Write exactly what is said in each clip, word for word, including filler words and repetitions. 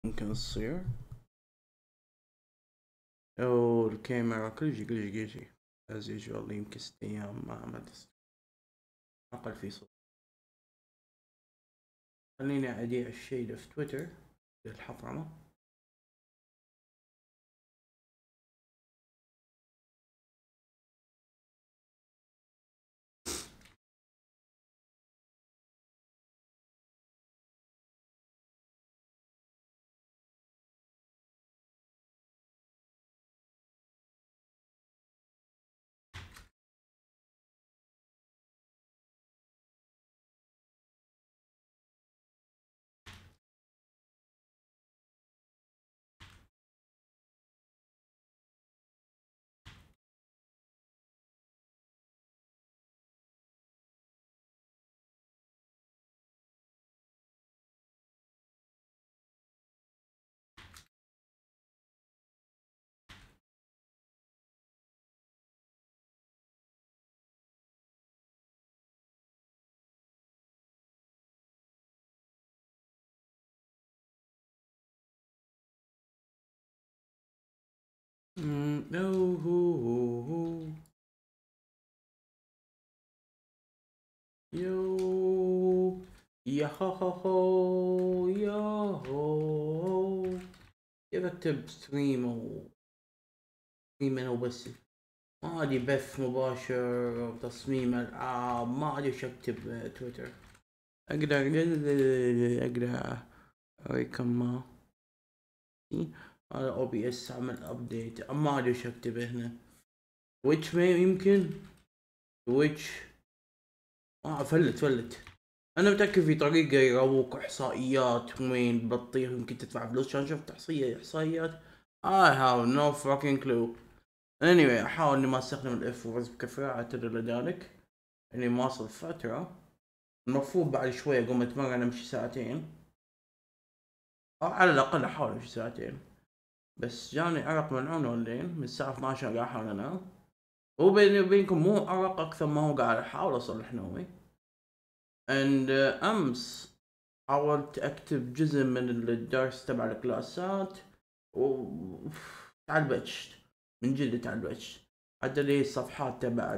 ممكن تصير او الكاميرا كل شي كل شي كل شي as usual. يمكن ست ايام ما عملت اقل في صوت. خليني اعيد الشي ده في تويتر للحطمة. No يو يا هو هو يا هو. كيف اكتب ستريم او ستريم انا وبس؟ ما ادري بث مباشر او تصميم العاب، ما ادري ايش اكتب تويتر. اقدر اقدر اوريكم على او بي اس عمل ابديت، ما ادري ايش اكتب هنا. تويتش يمكن تويتش اه فلت فلت. انا متاكد في طريقه يروق احصائيات وين بتطير، يمكن تدفع فلوس عشان شفت احصائيه احصائيات. I have no fucking clue. anyway احاول اني ما استخدم الاف وورز بكثره، اعتذر لذلك اني واصل فتره. المفروض بعد شويه اقوم اتمرن امشي ساعتين، او على الاقل احاول امشي ساعتين. بس جاني عرق ملعون والليل من الساعه اثنا عشر قاعد احاول انام. وبيني وبينكم مو عرق اكثر ما هو قاعد احاول اصلح نومي. and uh, امس حاولت اكتب جزء من الدرس تبع الكلاسات و تعلبشت من جد تعلبشت. حتى لي الصفحات تبع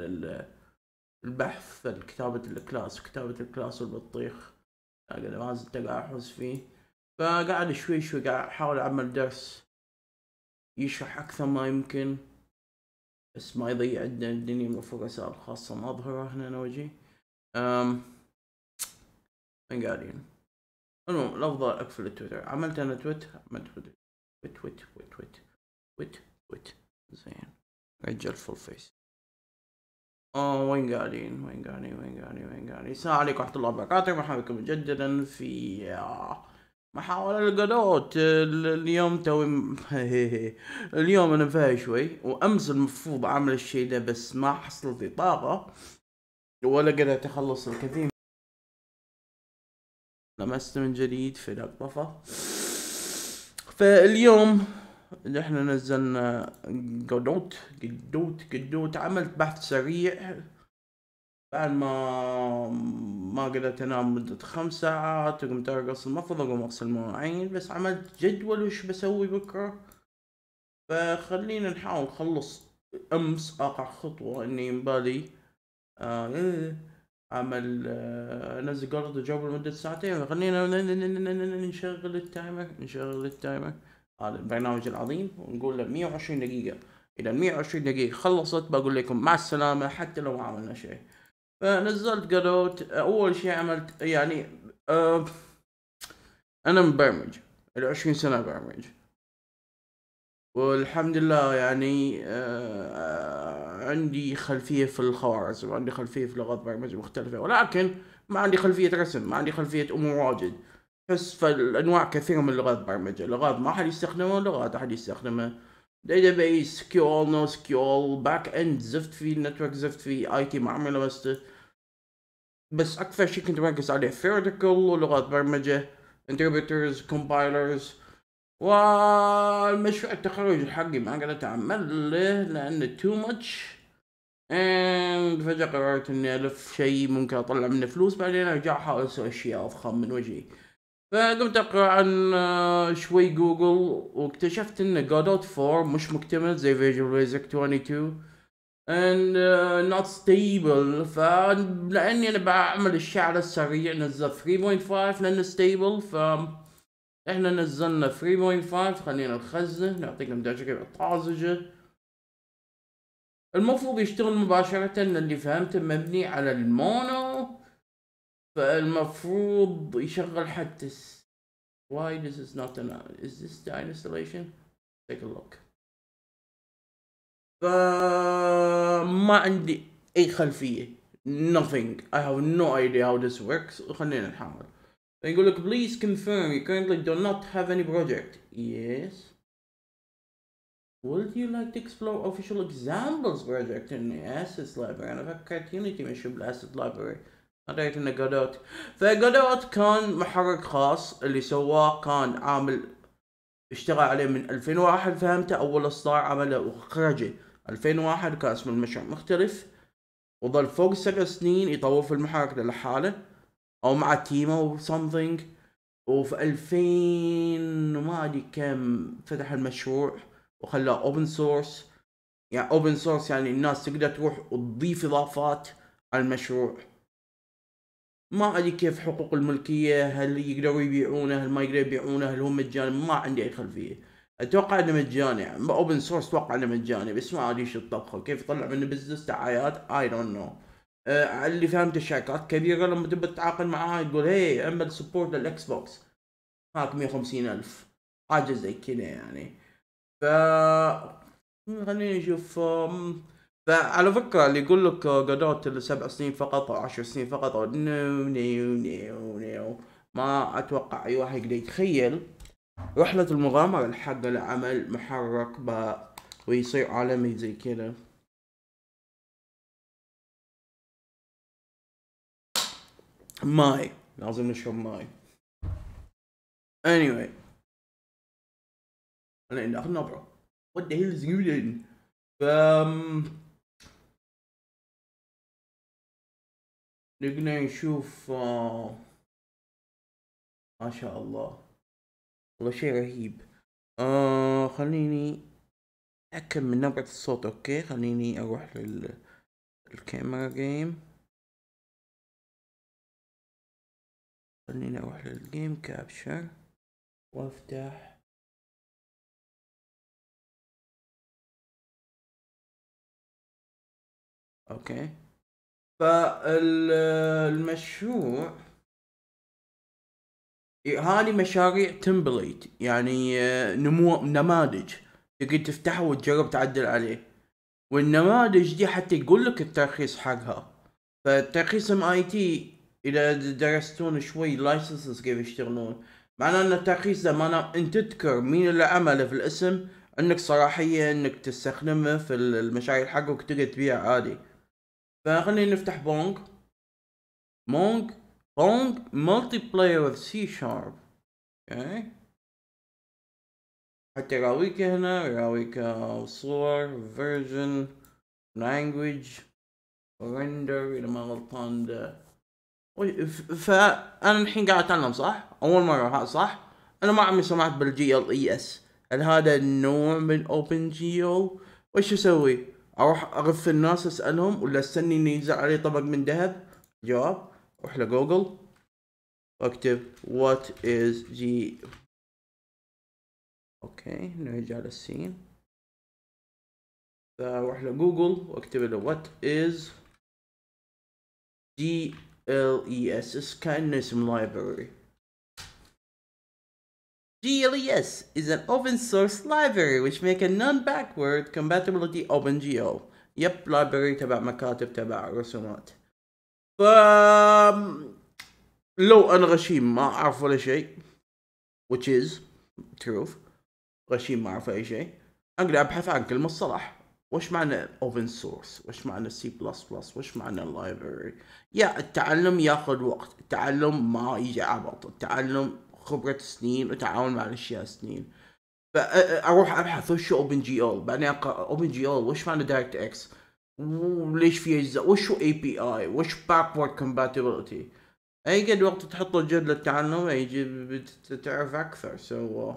البحث كتابة الكلاس وكتابة الكلاس والبطيخ ما زلت قاعد احوس فيه. فقاعد شوي شوي قاعد احاول اعمل درس يشرح اكثر ما يمكن، بس ما يضيع عندنا الدنيا من الرسائل الخاصة ما اظهرها هنا انا وجهي. امم وين قاعدين؟ المهم الافضل اقفل التويتر. عملت انا تويت عملت تويت تويت تويت تويت تويت تويت زين. رجال فول فيس. اه وين قاعدين وين قاعدين وين قاعدين وين قاعدين السلام عليكم ورحمة الله وبركاته. مرحبا بكم مجددا في محاولة القدوت. اليوم توي اليوم انا فايق شوي، وامس المفروض اعمل الشيء ده بس ما حصلت لي طاقة ولا قدرت اخلص الكثير. لمست من جديد في لقطفة. فاليوم اللي احنا نزلنا قدوت قدوت قدوت عملت بحث سريع بعد ما ما قدرت انام مدة خمس ساعات وقمت ارقص. المفروض اقوم اغسل مواعين، بس عملت جدول وش بسوي بكرة. فخلينا نحاول نخلص امس اقع خطوة اني ينبالي آه عمل آه انزل قرض جوب لمدة ساعتين. خلينا نشغل التايمر نشغل التايمر هذا البرنامج العظيم ونقول له مية وعشرين دقيقة. اذا مية وعشرين دقيقة خلصت بقول لكم مع السلامة حتى لو ما عملنا شيء. فنزلت قروت. اول شيء عملت يعني آه انا مبرمج العشرين سنة برمج، والحمد لله يعني آه عندي خلفية في الخوارزم وعندي خلفية في لغات برمجة مختلفة، ولكن ما عندي خلفية رسم، ما عندي خلفية امور واجد. بس فالانواع كثيرة من لغات برمجة، لغات ما حد يستخدمها لغات احد يستخدمها. داتابيس كيول نو سكيول باك اند زفت فيه، نتورك زفت فيه، اي تي ما عمري لمسته. بس اكثر شيء كنت مركز عليه theoretical ولغات برمجة interpreters compilers. والمشروع التخرج حقي ما قدرت اعمله لانه too much and فجأة قررت اني الف شيء ممكن اطلع منه فلوس بعدين ارجع احاول اسوي اشياء افخم من وجهي. فقمت اقرا عن آه، شوي جوجل واكتشفت ان God of War مش مكتمل زي Visual Basic اثنين وعشرين and uh, not stable. فلاني انا بعمل الشيء على السريع نزل ثلاثة نقطة خمسة لانه stable. ف احنا نزلنا ثلاثة نقطة خمسة خلينا نخزن نعطيكم تجربة طازجة. المفروض يشتغل مباشرة اللي فهمته مبني على المونو، فالمفروض يشغل حتى س... why this is not an is this the installation? Take a look. فما عندي اي خلفية nothing. I have no idea how this works. خلينا نحاول. يقول لك please confirm you currently do not have any project. Yes. Would you like to explore official examples project in the assets library? أنا فكرت يونيتي مش بالاسset library. أدريت إنه جودوت. فجودوت كان محرك خاص اللي سواه كان عامل اشتغل عليه من ألفين وواحد فهمته أول إصدار عمله وخرجه ألفين وواحد كان اسم المشروع مختلف وظل فوق سبع سنين يطور في المحرك لحاله أو مع تيمه أو something. وفي ألفين وما أدري كم فتح المشروع وخلاه اوبن سورس. يعني اوبن سورس يعني الناس تقدر تروح وتضيف اضافات على المشروع. ما ادري كيف حقوق الملكية، هل يقدروا يبيعونه هل ما يقدروا يبيعونه هل هو مجاني، ما عندي اي خلفية. اتوقع انه مجاني اوبن سورس، اتوقع انه مجاني بس ما ادري شو الطبخة كيف يطلع منه بزنس دعايات اي دونت نو. اللي فهمت الشركات كبيرة لما تبي تتعاقد معاها تقول هي اعمل سبورت للاكس بوكس هاك مية وخمسين الف حاجة زي كذا يعني. ف خليني نشوف. فعلى فكرة اللي يقول لك جودوت سبع سنين فقط او عشر سنين فقط او نيو نيو نيو نيو ما اتوقع اي واحد يقدر يتخيل رحلة المغامرة الحق لعمل محرك ب ويصير عالمي زي كذا. ماي لازم نشرب ماي. anyway خلينا ناخذ نبرة. what the hell is you doing؟ ف نقدر نشوف آه... ما شاء الله والله شيء رهيب. آه خليني أتأكد من نبرة الصوت. أوكي خليني أروح لل الكاميرا جيم. خليني أروح للجيم كابشر وأفتح أوكي. فالمشروع هذه مشاريع تمبليت يعني نمو نماذج تقدر تفتحه وتجرب تعدل عليه، والنماذج دي حتى يقول لك الترخيص حقها. فالترخيص ام اي تي اذا درستون شوي لايسنسز كيف يشتغلون معناه ان الترخيص ده معناه انت تذكر مين اللي عمله في الاسم، انك صلاحية انك تستخدمه في المشاريع حقك وتقدر تبيع عادي. فخلينا نفتح بونج مونج بونج مالتي بلاير with سي شارب. اوكي حتى يراويك هنا يراويك صور فيرجن لانجويج ريندر اذا ما غلطان ده. فانا الحين قاعد اتعلم صح اول مره صح. انا ما عمري سمعت بالجي ال اي اس. هل هذا النوع من اوبن جي ال؟ وش اسوي؟ اروح اغف الناس اسالهم ولا استني اني ينزل علي طبق من ذهب؟ جواب اروح لجوجل واكتب what is G. اوكي نرجع للسين. فاروح لجوجل واكتب له what is G L E S كأنه اسم library. G L E S is an open source library which make a non-backward compatibility OpenGL. يب library تبع مكاتب تبع رسومات. ف لو انا غشيم ما اعرف ولا شيء which is truth غشيم ما اعرف اي شيء اقدر ابحث عن كل مصطلح. وش معنى open source؟ وش معنى C plus plus؟ وش معنى library؟ يا التعلم ياخذ وقت، التعلم ما يجي عبط، التعلم خبرة سنين وتعاون مع الاشياء سنين. فاروح ابحث وش اوبن جي ال، بعدين اقرا اوبن جي ال وش معنى دايركت اكس، وليش في اجزاء، وش هو اي بي اي، وش باكورد كومباتيبلتي. اي قد وقت تحط الجهد للتعلم يجي بتعرف اكثر. سو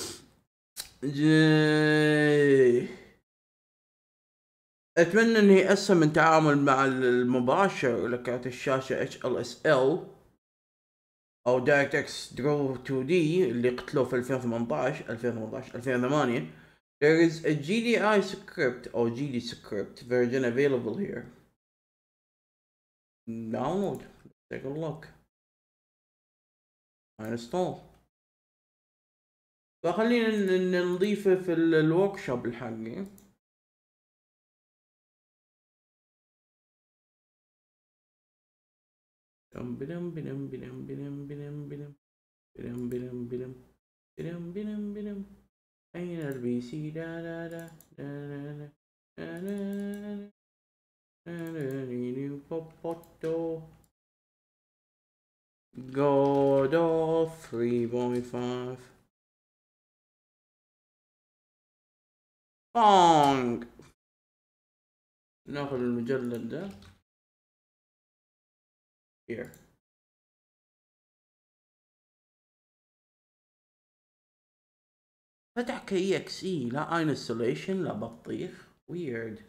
جي... اتمنى اني اسهم من تعامل مع المباشر لكارت الشاشة اتش ال اس ال او دايركت اكس درو تو دي اللي قتلوه في ألفين وثمانية عشر ألفين وثمانية عشر ألفين وثمانية. There is a G D I script or G D script version available here. Download. Take a look. Install. فخلينا نضيفه في الورك شوب الحقي. بلم بلم بلم بلم بلم بلم بلم بلم بلم بلم بلم بلم بلم. أين البي سي؟ دا دا دا دا دا دا God of three point five. بونج. ناخذ المجلد ده. Here. فتح كي اكس اي، لا انستليشن لا بطيخ. ويرد.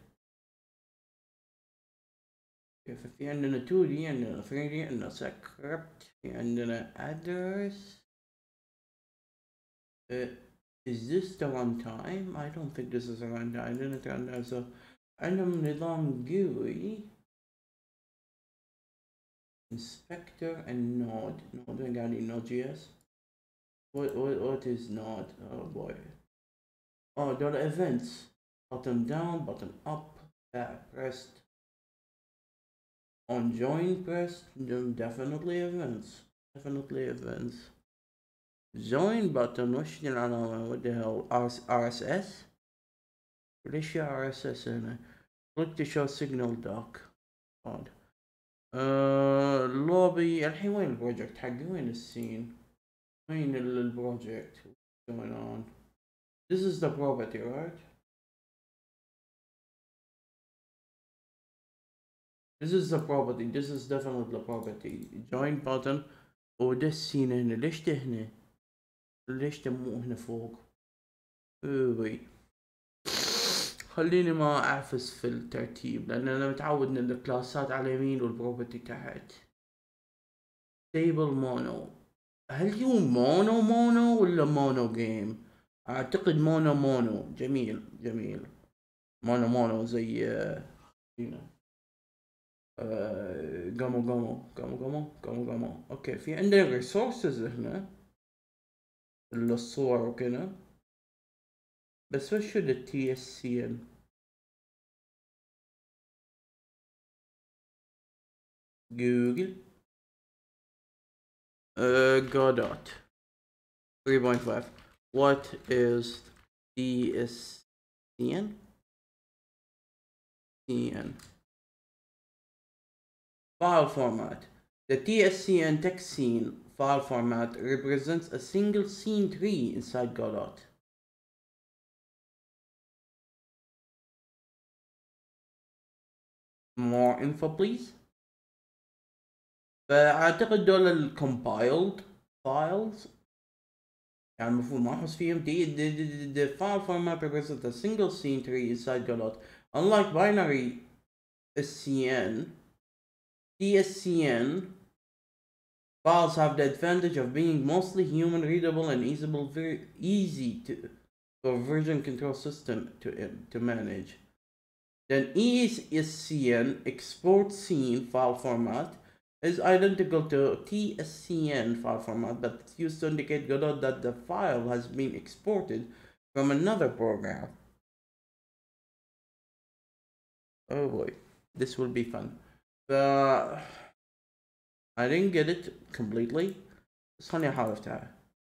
في عندنا تو دي، عندنا ثري دي، عندنا سكريبت، في عندنا ادرس. uh, is this the runtime? I don't think this is a runtime. I didn't run that. So عندهم نظام جوي inspector and node. node قاعدين node جي اس. what what what is node? Oh boy. Oh, there are events. Button down, button up, back pressed. On join pressed. Definitely events. Definitely events. Join button. وش العلامة؟ what the hell? R S S. ليش يا R S S هنا؟ click to show signal dock. odd. uh, lobby. الحين وين البروجكت حقي؟ وين السين؟ وين البروجكت؟ what's going on? This is the property, right? This is the property. This is definitely the property. Join button. وده السين هنا. ليش ده هنا؟ ليش ده مو هنا فوق؟ اوي. خليني ما اعفس في الترتيب لان انا متعود ان الكلاسات على اليمين والبروبرتي تحت. تيبل مونو. هل هو مونو مونو ولا مونو جيم؟ اعتقد مونو مونو. جميل جميل. مونو مونو زي هنا. قامو قامو قامو قامو قامو قامو. اوكي في عندنا ريسورسز هنا الصور وكذا. بس وش التي اس سي ان؟ جوجل. uh, Godot three point five. What is T S C N? C N. File format. The T S C N text scene file format represents a single scene tree inside Godot. More info please. فأعتقد دول ال compiled files يعني المفروض ما أحس فيهم. the, the, the, the file format represents a single scene tree inside Godot. Unlike binary S C N, T S C N files have the advantage of being mostly human readable and easable, very easy to for version control system to to manage. Then E S C N export scene file format is identical to T S C N file format, but it's used to indicate Godot that the file has been exported from another program. Oh boy, this will be fun. Uh, I didn't get it completely. بس خليني أحاول أفتحها.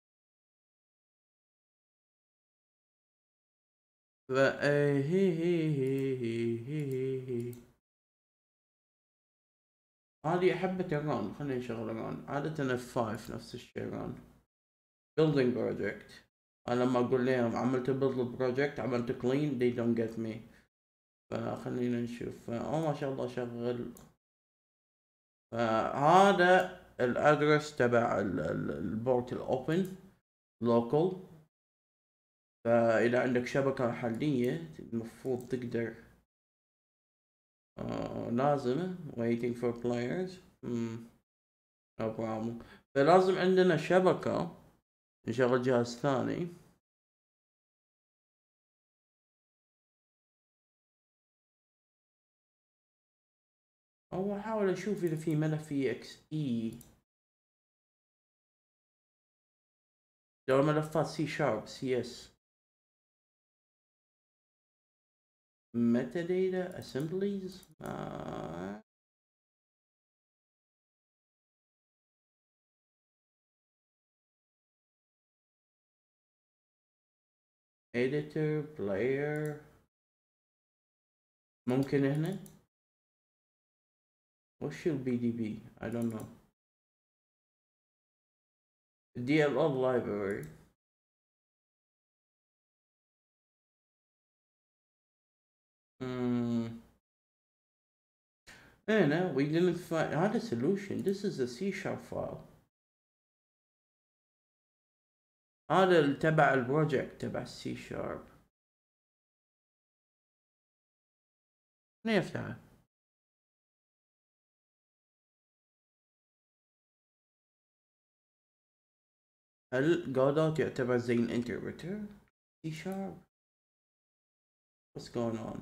ف هي هي هي هي هي هذه حبة ران. خلينا نشغل ران. عادة اف خمسة نفس الشيء ران. building project. أنا لما أقول لهم عملت build project عملت clean they don't get me. فخلينا نشوف. أوه ما شاء الله شغل. فهذا الادرس تبع البورت الاوبن لوكال. فاذا عندك شبكة محلية المفروض تقدر. آه لازم waiting for players. hmm. no problem. فلازم عندنا شبكة نشغل جهاز ثاني. او احاول اشوف اذا في ملف في اكس اي. لو ملفات سي شارب سي اس metadata assemblies. آه. editor player ممكن هنا. وش البي دي بي I don't know. دي ال ال library. Hmm. هنا we didn't find هذا solution. This is a C sharp file. هذا تبع البروجكت تبع C sharp. نفتحه. هل جودوت يعتبر زي الانتربريتر C sharp؟ What's going on؟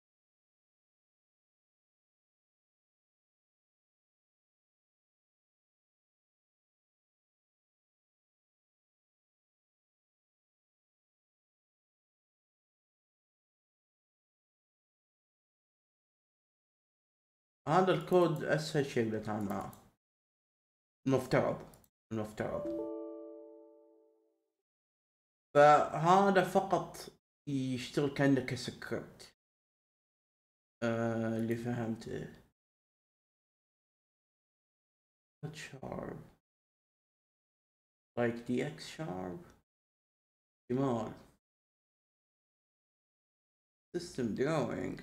هذا الكود اسهل شيء نتعامل معه. المفترض المفترض. فهذا فقط يشتغل كأنه كسكريبت. آه اللي فهمته. what sharp like dx sharp احتمال system drawing.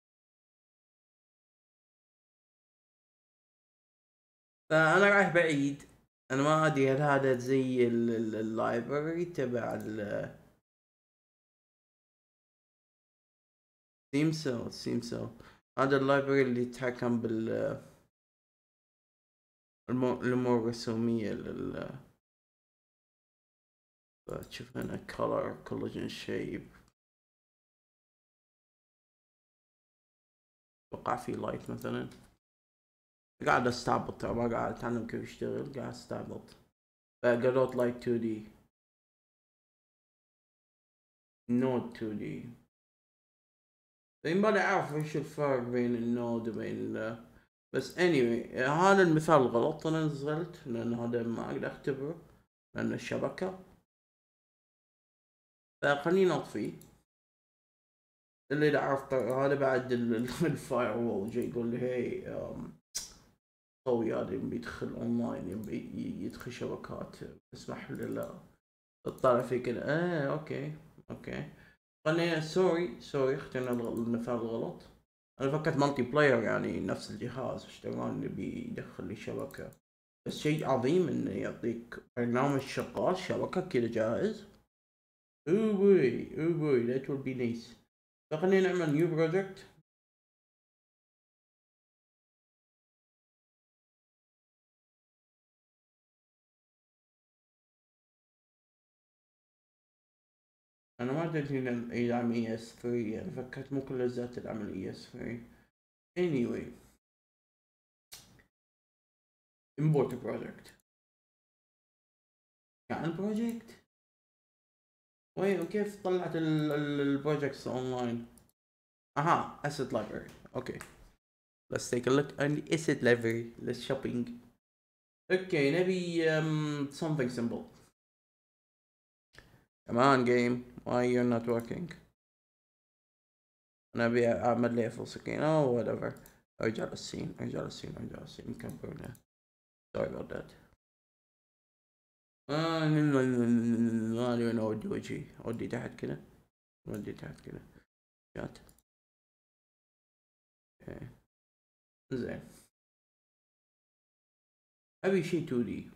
فأنا رايح بعيد. أنا ما أدري هل هذا زي اللايبرري تبع ال seems so seems so. هذا اللايبرري اللي يتحكم بال الأمور الرسومية لل تشوف هنا color collagen shape. وقع في لايت مثلا. قاعد استعبط ترى ما قاعد اتعلم كيف يشتغل قاعد استعبط. فقالوت لايت تو دي نود تو دي. يبغى اعرف ايش الفرق بين النود وبين ال بس anyway هذا المثال غلط. انا نزلت لان هذا ما اقدر اختبره لان الشبكة. فخليني اطفيه. اللي اذا عرفت هذا بعد الفاير وول جاي يقول لي هي قوي هذا يبي يدخل اونلاين يبي يدخل شبكات اسمح لي لا تطلع في كذا. اه اوكي اوكي. خلينا سوري سوري اخترنا المثال الغلط. انا فكرت مالتي بلاير يعني نفس الجهاز اشتغل يبي يدخل لي شبكة. بس شيء عظيم انه يعطيك برنامج شغال شبكة كذا جاهز. اوه بوي اوه بوي that will be nice. فخلينا نعمل نيو بروجكت. انا ما ادري يدعم اي اس ثري. انا فكرت مو كل الاجزاء تدعم الاي اس ثري. anyway import project. يعني البروجكت وين وكيف طلعت البروجكتس اونلاين؟ اها asset library. اوكي let's take a look on the asset library. let's shopping. اوكي نبي um, something simple. come on game why you're not working. نبي اعمل لي فل سكرين او whatever. ارجع للسين ارجع للسين ارجع للسين نكبرنا. sorry about that. آه ما ادري وين اودي وجهي. اودي تحت كذا اودي تحت كذا شات. اوكي زين ابي شي تو دي.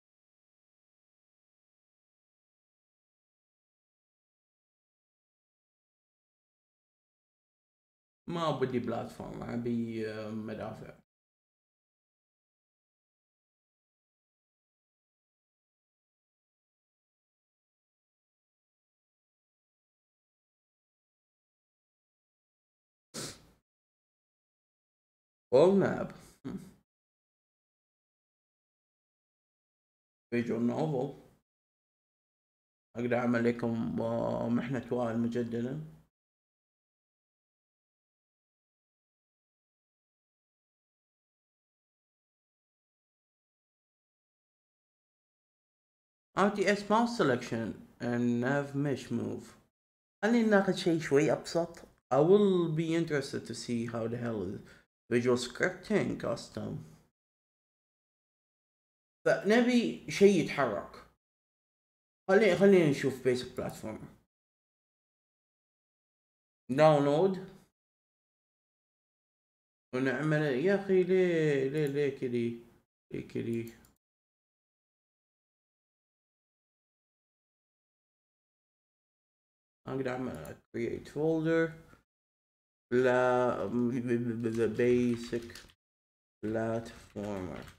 ما بدي بلاتفورم، ابي آه، مدافع. وول ماب. فيجوال نوفل. اقدر اعمل لكم آه، محنة وائل مجددا. ار تي اس mouse selection and nav mesh move. خلينا ناخذ شيء شوي ابسط. I will be interested to see how the hell is visual scripting custom. فنبي شيء يتحرك. خلينا خلينا نشوف basic platform. داونلود ونعمل. يا اخي ليه ليه ليه كذي ليه كذي. اقدر اعمل create folder. لا basic platformer.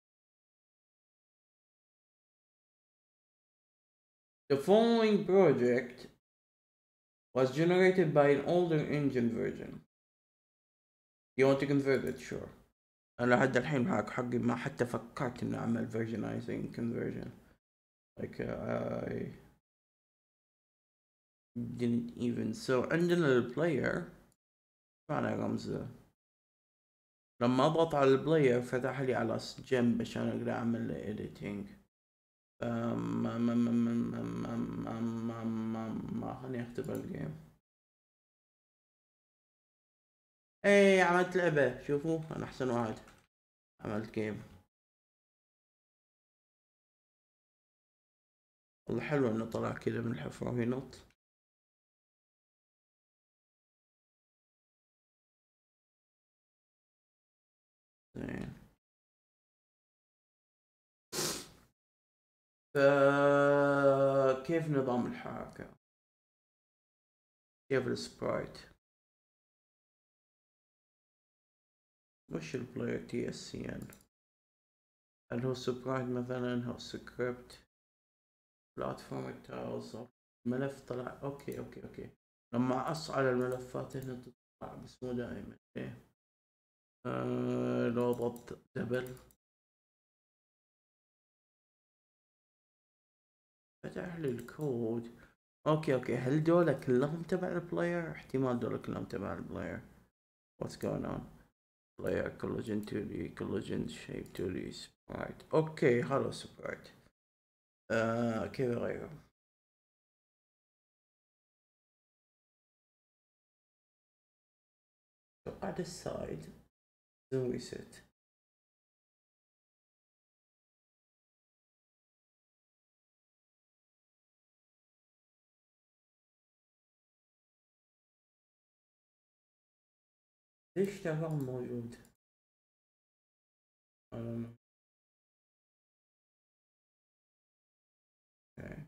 The following project was generated by an older engine version. You want to convert it? Sure. أنا لحد الحين معك حقي ما حتى فكرت إني أعمل versionizing conversion. Like uh, I didn't even. So عندنا البلاير. معنى رمز. لما أضغط على البلاير فتح لي على جنب عشان أقدر أعمل editing. ما ما ما ما ما ما ما ما ما خليني أختبر الجيم. ايه عملت لعبة. شوفوا انا احسن واحد. عملت جيم. والله حلو انه طلع كذا من الحفرة وينط. زين. فكيف نظام الحركة؟ كيف السبرايت؟ وش البلاير تي اس سي ان؟ هل هو سبرايت مثلا؟ هو سكريبت بلاتفورم تايلز. الملف طلع. اوكي اوكي اوكي. لما اص على الملفات هنا تطلع بس مو دائما. ايه آه لو ضغطت دبل فتح لي الكود. اوكي اوكي. هل دول كلهم تبع البلاير؟ احتمال دول كلهم تبع البلاير. what's going on player collagen تو دي collagen shape تو دي sprite. اوكي هذا sprite. آه كيف اغيره؟ بعد السايد سوي ست. ليش تغير موجود؟ I don't know. okay.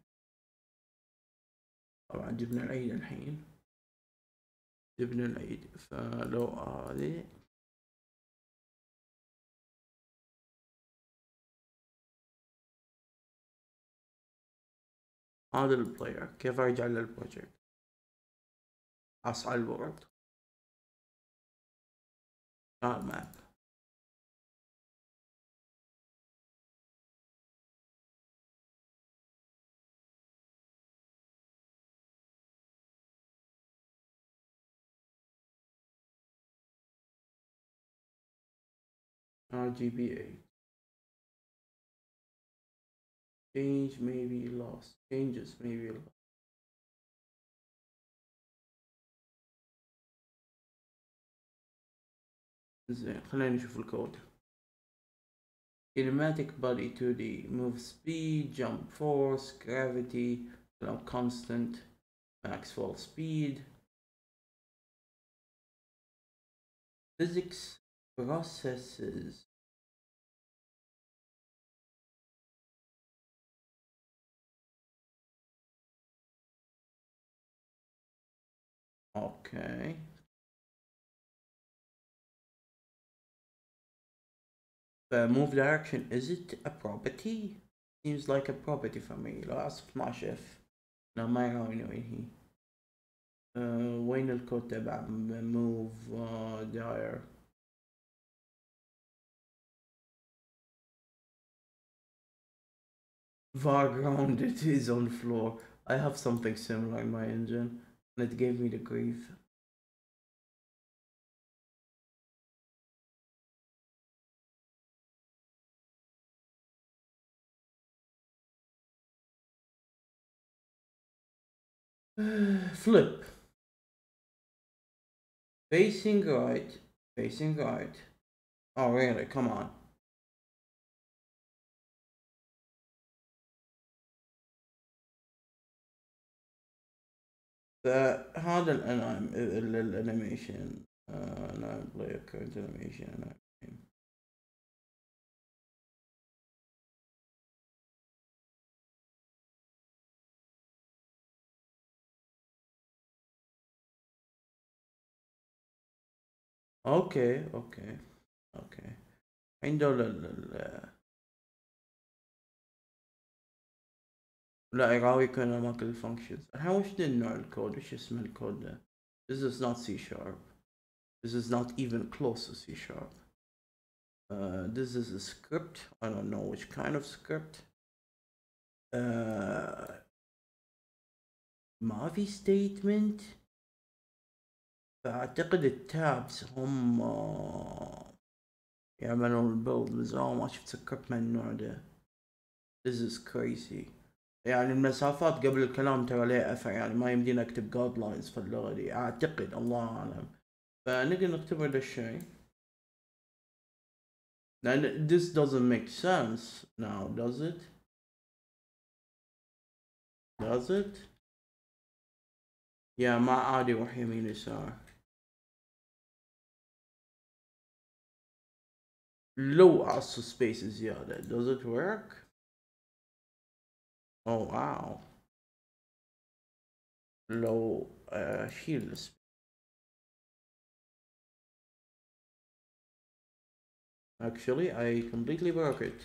طبعا جبنا العيد الحين. جبنا العيد فلو هذه هذا البلاير. كيف ارجع للبروجكت؟ اصعد الورد. اه ماب. ار جي بي eight. change may be lost. changes may be lost. زين خلينا نشوف الكود. kinematic body تو دي move speed jump force gravity constant max fall speed physics processes Okay. The move direction, is it a property? Seems like a property for me. لو أصف اثنا عشر اف. لا ما يراويني وين هي. أه وين الكود تبع move uh, dire. var grounded is on the floor. I have something similar in my engine and it gave me the grief. Flip. Facing right. Facing right. Oh really? Come on. فهذا الانيميشن انا بلاي كرنت انيميشن. اوكي اوكي اوكي عنده ال لا يراوي كل اماكن الفانكشنز. الحين وش ذا النوع الكود؟ وش اسمه الكود ده؟ This is not C sharp. This is not even close to C sharp. Uh, this is a script. I don't know which kind of script. Uh, ما في statement. فأعتقد التابس هم يعملون البيلد من زمان ما شفت سكرت من النوع ده. This is crazy. يعني المسافات قبل الكلام ترى ليه أثر، يعني ما يمدينا أكتب guidelines في اللغة دي أعتقد، الله أعلم. فنقدر نختبر ده الشيء. لأن this doesn't make sense now, does it? Does it? يا ما عادي روح يمين يسار. لو أعصى سبيس زيادة does it work؟ Oh wow. لو أشيل السبيس. Actually I completely broke it.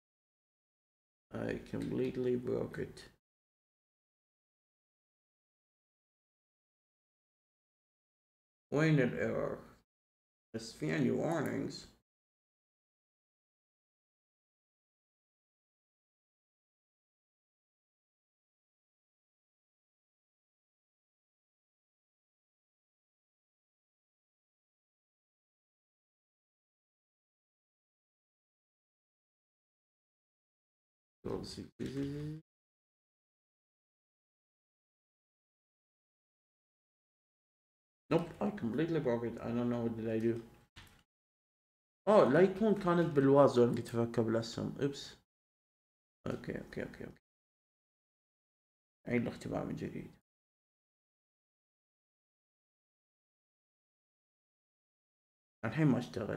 I completely broke it. وين الايرور؟ بس في عندي warnings. Nope, I completely broke it. I don't know what did I do. اه لا يكون كانت بالواز وانا كنت افكر بالاسهم. اوبس. اوكي اوكي اوكي اوكي. عيد الاختبار من جديد. الحين ما اشتغل.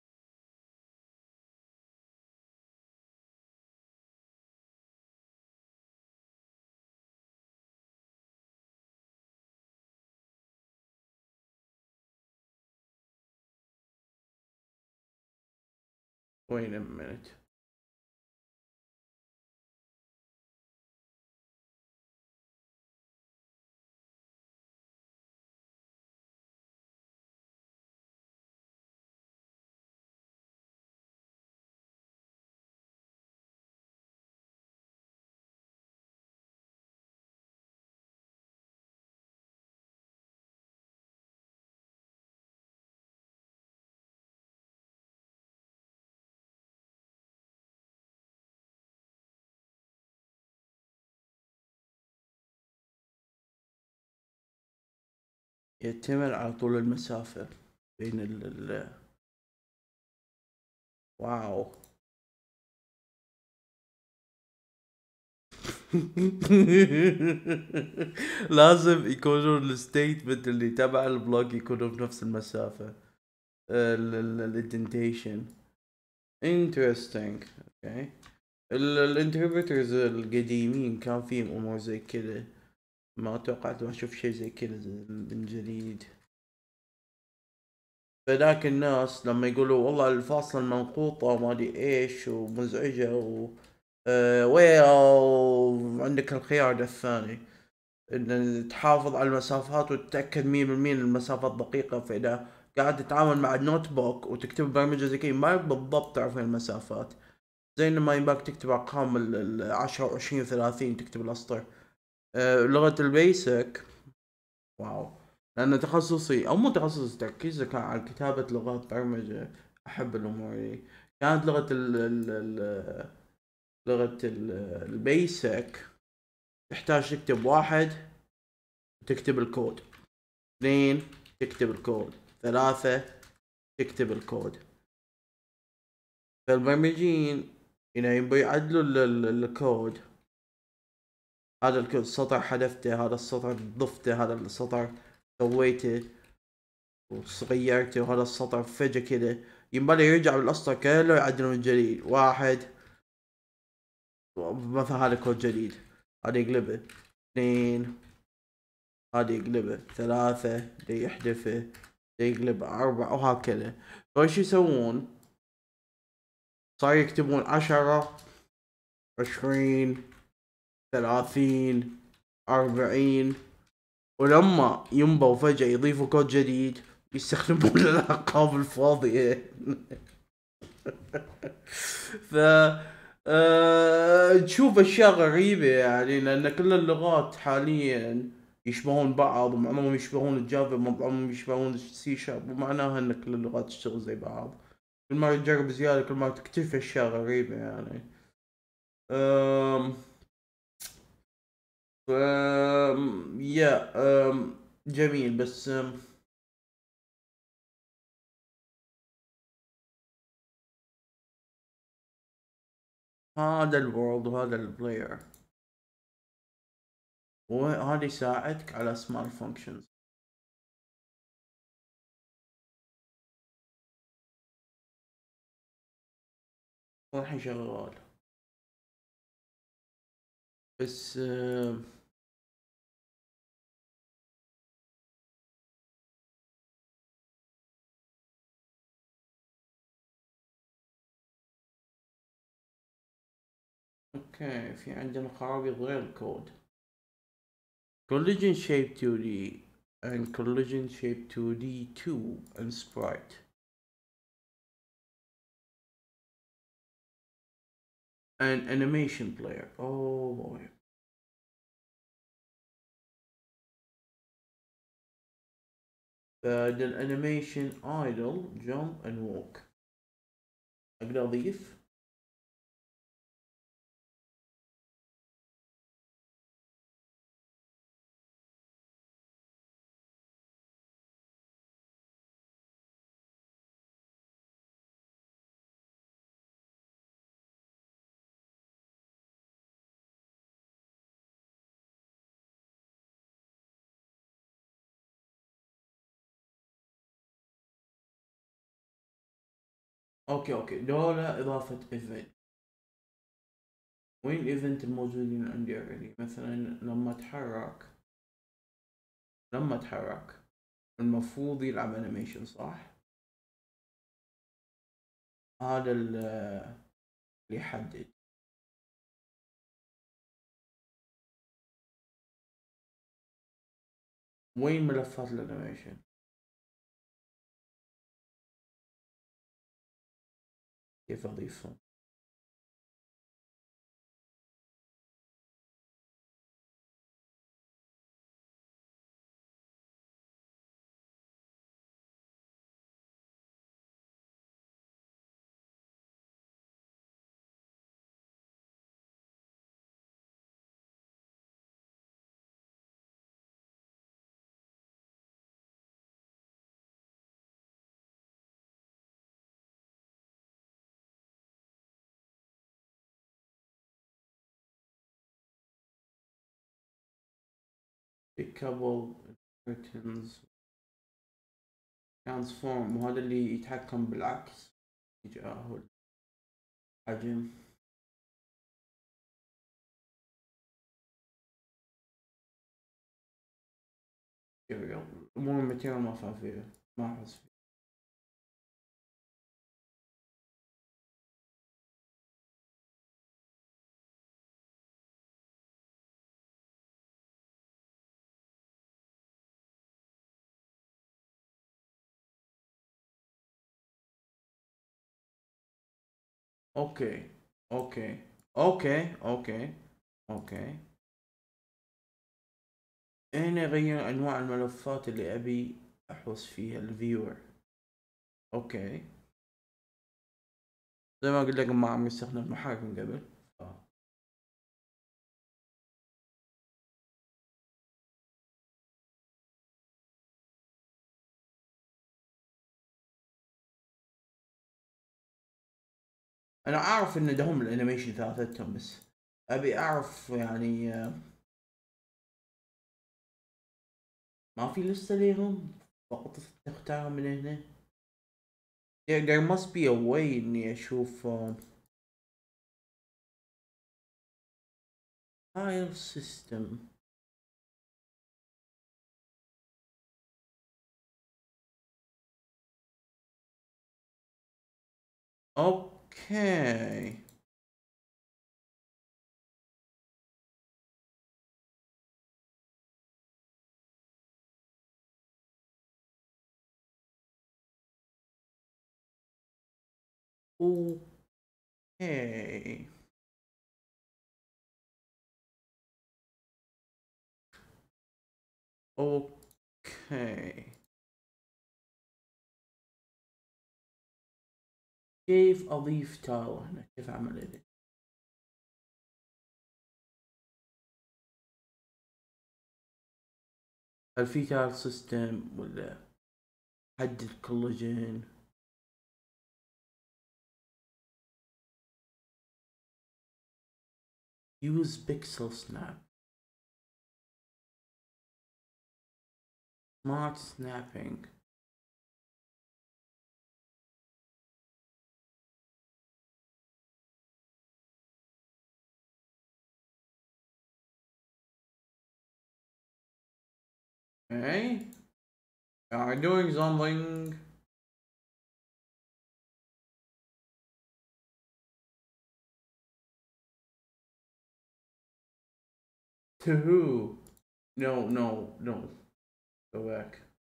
Wait a minute. يعتمد على طول المسافة بين ال ال واو. لازم يكونون الستيتمنت اللي تبع البلوك يكونوا بنفس المسافة. الانتنتيشن. interesting. اوكي. الانتربريترز القديمين كان فيهم امور زي كذا. ما توقعت اشوف شيء زي كذا من جديد. فذاك الناس لما يقولوا والله الفاصلة المنقوطة وما ادري ايش ومزعجة و آه وعندك الخيار الثاني ان تحافظ على المسافات وتتأكد مية بالمية ان المسافات دقيقة. فاذا قاعد تتعامل مع النوت بوك وتكتب برمجة زي كذا ما بالضبط تعرف وين المسافات، زي ما يباك تكتب ارقام العشرة وعشرين وثلاثين تكتب الاسطر. آه لغة البيسك واو، لأن تخصصي أو مو تخصصي تركيزي كان على كتابة لغات برمجة. أحب الأمور دي. كانت لغة ال ال ال لغة ال البيسك تحتاج تكتب واحد تكتب الكود، اثنين تكتب الكود، ثلاثة تكتب الكود. فالبرمجين إذا يبوا يعدلوا ال- ال- الكود، هذا السطر حذفته، هذا السطر ضفته، هذا السطر سويته وصغيرته، وهذا السطر فجأة كذا ينبغي يرجع بالاسطر كله يعدل من جديد. واحد مثلا هذا كود جديد، هذا يقلبه. اثنين هذا يقلبه. ثلاثة ده يحذفه، ده يقلبه. أربعة وهكذا. فايش يسوون؟ صار يكتبون عشرة، عشرين، ثلاثين، أربعين، ولما ينبوا فجأة يضيفوا كود جديد يستخدمون الأرقام الفاضية. ف أه... تشوف اشياء غريبة يعني، لان كل اللغات حاليا يشبهون بعض، ومعظمهم يشبهون الجافا، ومعظمهم يشبهون السي شارب، ومعناها ان كل اللغات تشتغل زي بعض. كل ما تجرب زيادة كل ما تكتشف اشياء غريبة يعني. أم... ف... يا أم... جميل. بس أم... هذا الورلد وهذا البلاير، وهذا يساعدك على اسماء الفانكشنز. والحين شغال. بس أم... اوكي، في عندنا خرابيط غير الكود. collision shape تو دي and collision shape تو دي two and sprite and animation player. Oh boy. بعد الانيميشن idle jump and walk. اقدر اضيف. اوكي اوكي دولة اضافة event. وين الايفنت الموجودين عندي already؟ مثلا لما اتحرك لما اتحرك المفروض يلعب انيميشن صح؟ هذا اللي يحدد. وين ملفات الانيميشن؟ كيف اضيفهم؟ pickable buttons ترانسفورم، وهذا اللي يتحكم بالعكس تجاهل حجم. امور الماتيريال ما فاهم فيها، ما احس فيها. اوكي اوكي اوكي اوكي اوكي. هنا غير انواع الملفات اللي ابي احوز فيها الفيور. اوكي، زي ما قلت لك ما عم يستخدم المحاك من قبل. آه. انا اعرف ان ده هم الانيميشن ثلاثتهم، بس ابي اعرف يعني آه، ما في لسه ليهم فقط تختار من هنا. there, there must be a way اني اشوف uh, file system. اوكي اوكي اوكي. كيف اضيف تايل هنا؟ كيف اعمل edit؟ هل في تايل سيستم ولا حدد كولوجين؟ use pixel snap smart snapping. Okay, are doing something. To who? No, no, no. Go back.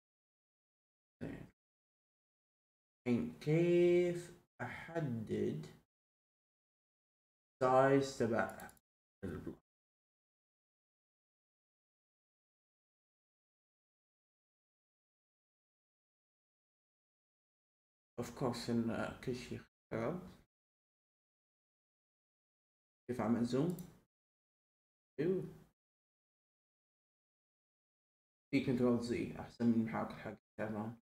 الحين كيف احدد سايز تبع البلوك؟ اوف كورس ان كل شيء خرب. كيف اعمل زوم؟ ايوه، في كنترول زي احسن من المحاك حق تمام.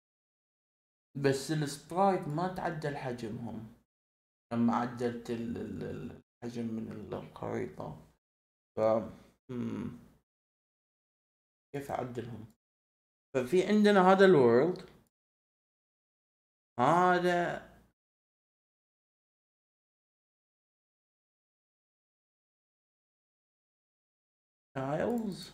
بس السبرايت ما تعدل حجمهم لما عدلت ال- ال- الحجم من الخريطة. ف مم. كيف اعدلهم؟ ففي عندنا هذا الورلد، هذا تايلز.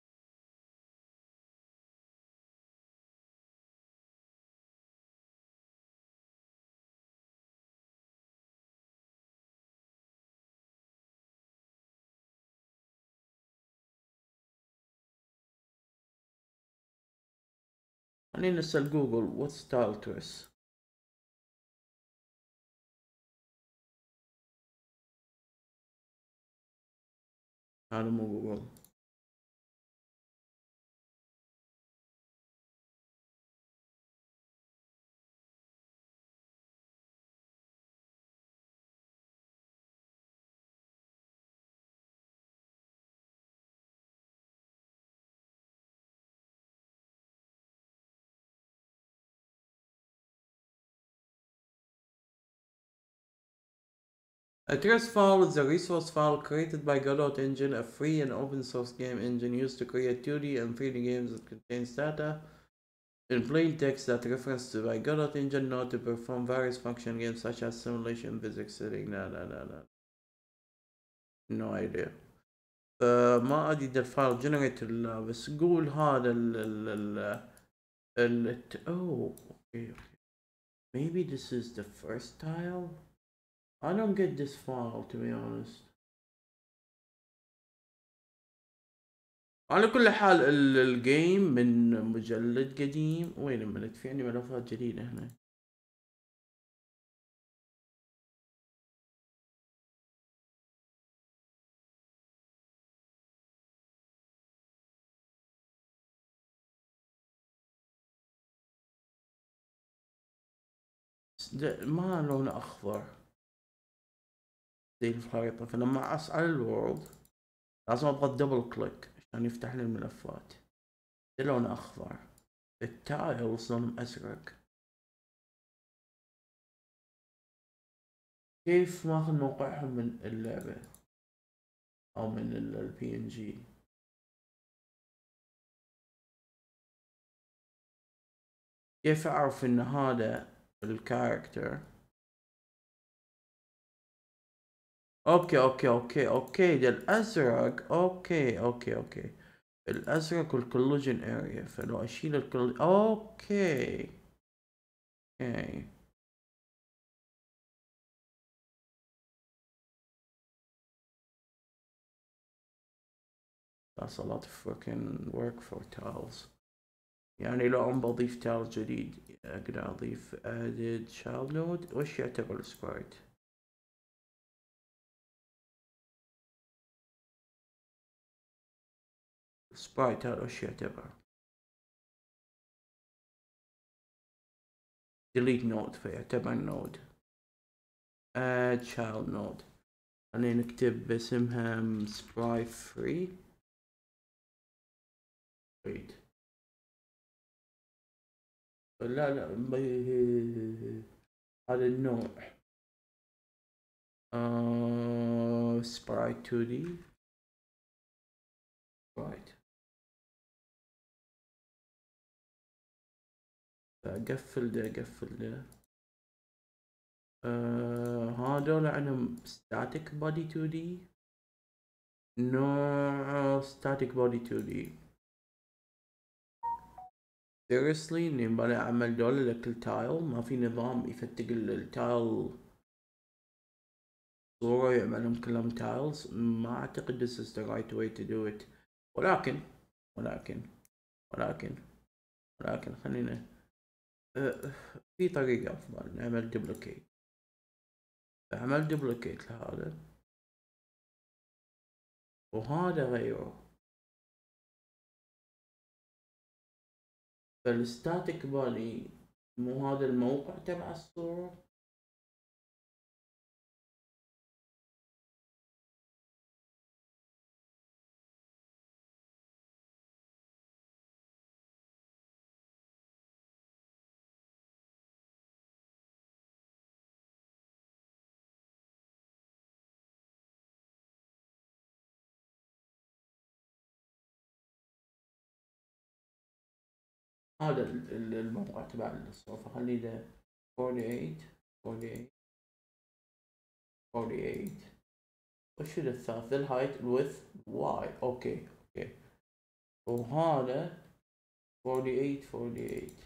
خلينا نسأل جوجل واتس تايل تريس. هذا مو جوجل. A trace file is a resource file created by Godot Engine, a free and open source game engine used to create two D and three D games that contains data in plain text that reference to by Godot Engine node to perform various function games such as simulation, physics, setting. No, no, no, no. No idea. فما ادري اذا الفايل جنريتور لا، بس قول هذا ال ال ال ال oh okay, okay. Maybe this is the first tile. I don't get this file to be honest. على كل حال الجيم من مجلد قديم. وين الملك؟ في عندي ملفات جديدة هنا. ما لونه أخضر زي الخريطة، فلما أعص على الورلد لازم أضغط دبل كليك عشان يفتح لي الملفات. ده لونه أخضر، التايلز لونهم أزرق. كيف ماخذ موقعهم من اللعبة أو من البي إن جي؟ كيف أعرف إن هذا الكاركتر؟ أوكي أوكي أوكي أوكي ده الأزرق. أوكي أوكي أوكي الأزرق والكولوجين اريا، فلو أشيل الكل أوكي أوكي. That's a lot of fucking work for tiles. يعني لو عم بضيف تايل جديد أقدر أضيف added child node. وش يعتبر سبرايت؟ سبرايت هذا وش يعتبر؟ delete node فيعتبر node. add child node خلينا نكتب باسمها sprite free. wait لا لا هذا النوع آه sprite تو دي sprite. اقفل ده اقفل ده. آه هذول عندهم static body تو دي نوع static body تو دي. seriously اني يبالي اعمل دول لكل تايل؟ ما في نظام يفتق التايل صورة يعملهم كلهم تايلز؟ ما اعتقد this is the right way to do it. ولكن ولكن ولكن ولكن خلينا أه في طريقة افضل. نعمل duplicate. اعمل duplicate لهذا وهذا غيره. فالستاتيك بالي مو هذا الموقع تبع الصورة؟ هذا الموقع تبع الصورة، فخلي له forty-eight forty-eight forty-eight. وش الثالث؟ الهايت الويث واي. اوكي اوكي وهذا forty-eight forty-eight.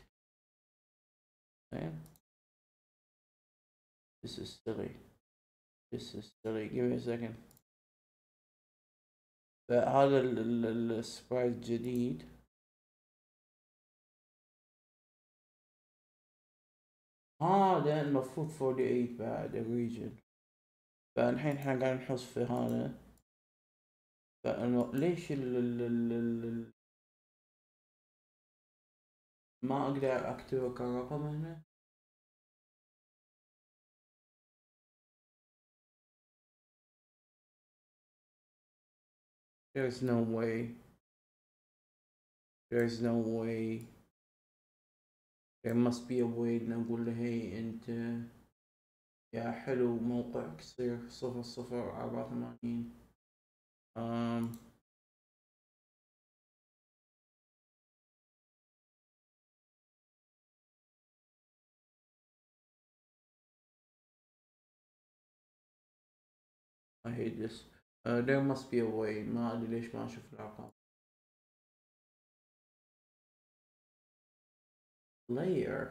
زين this is silly this is silly give me a second. فهذا السبرايت الجديد هذا المفروض forty-eight بعد الريجن. فالحين احنا قاعد نحص في هذا. فانه ليش ال ال ال ال ما اقدر اكتبه كرقم هنا؟ there's no way there's no way there must be a way نقول له هي انت يا حلو موقعك يصير صفر صفر أربعة وثمانين. um, I hate this. uh, there must be a way. ما ادري ليش ما اشوف الارقام. layer.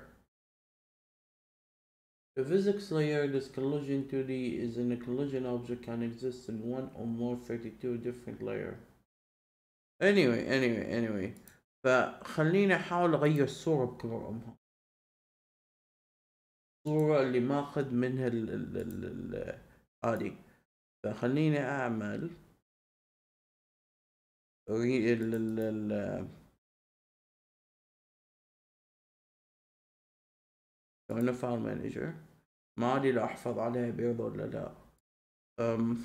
The physics layer, this collision two D is in a collision object can exist in one or more thirty-two different layer. anyway anyway anyway فخليني احاول اغير الصورة بكرومها، الصورة اللي ماخذ منها ال ال ال ال هذه. فخليني اعمل ري ال ال ال هنا فايل مانجر، ما ادري لو احفظ عليها بيرضى ولا لا. أم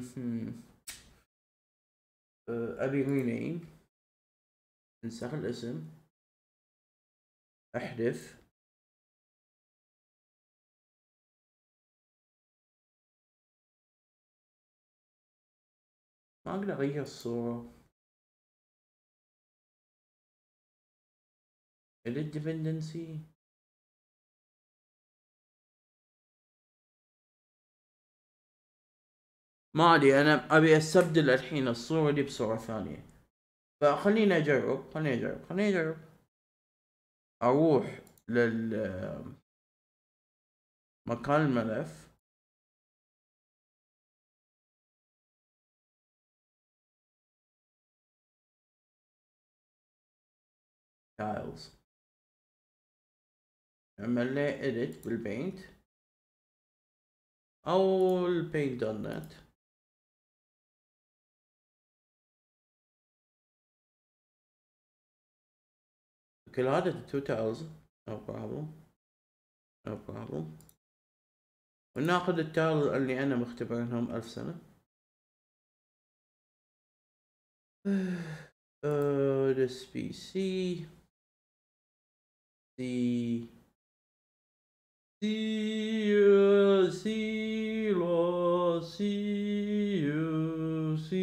ابي رينيم، انسخ الاسم، احذف، ما اقدر اغير الصورة. edit dependency، ما ادري، انا ابي استبدل الحين الصورة دي بصورة ثانية. فخليني اجرب خليني اجرب خليني اجرب اروح لل مكان الملف، tiles، اعمل له edit بالبينت او البينت دوت نت. كل هذا two tiles no problem no problem، وناخذ التايل اللي انا مختبرهم ألف سنة. uh, this P C C C C C C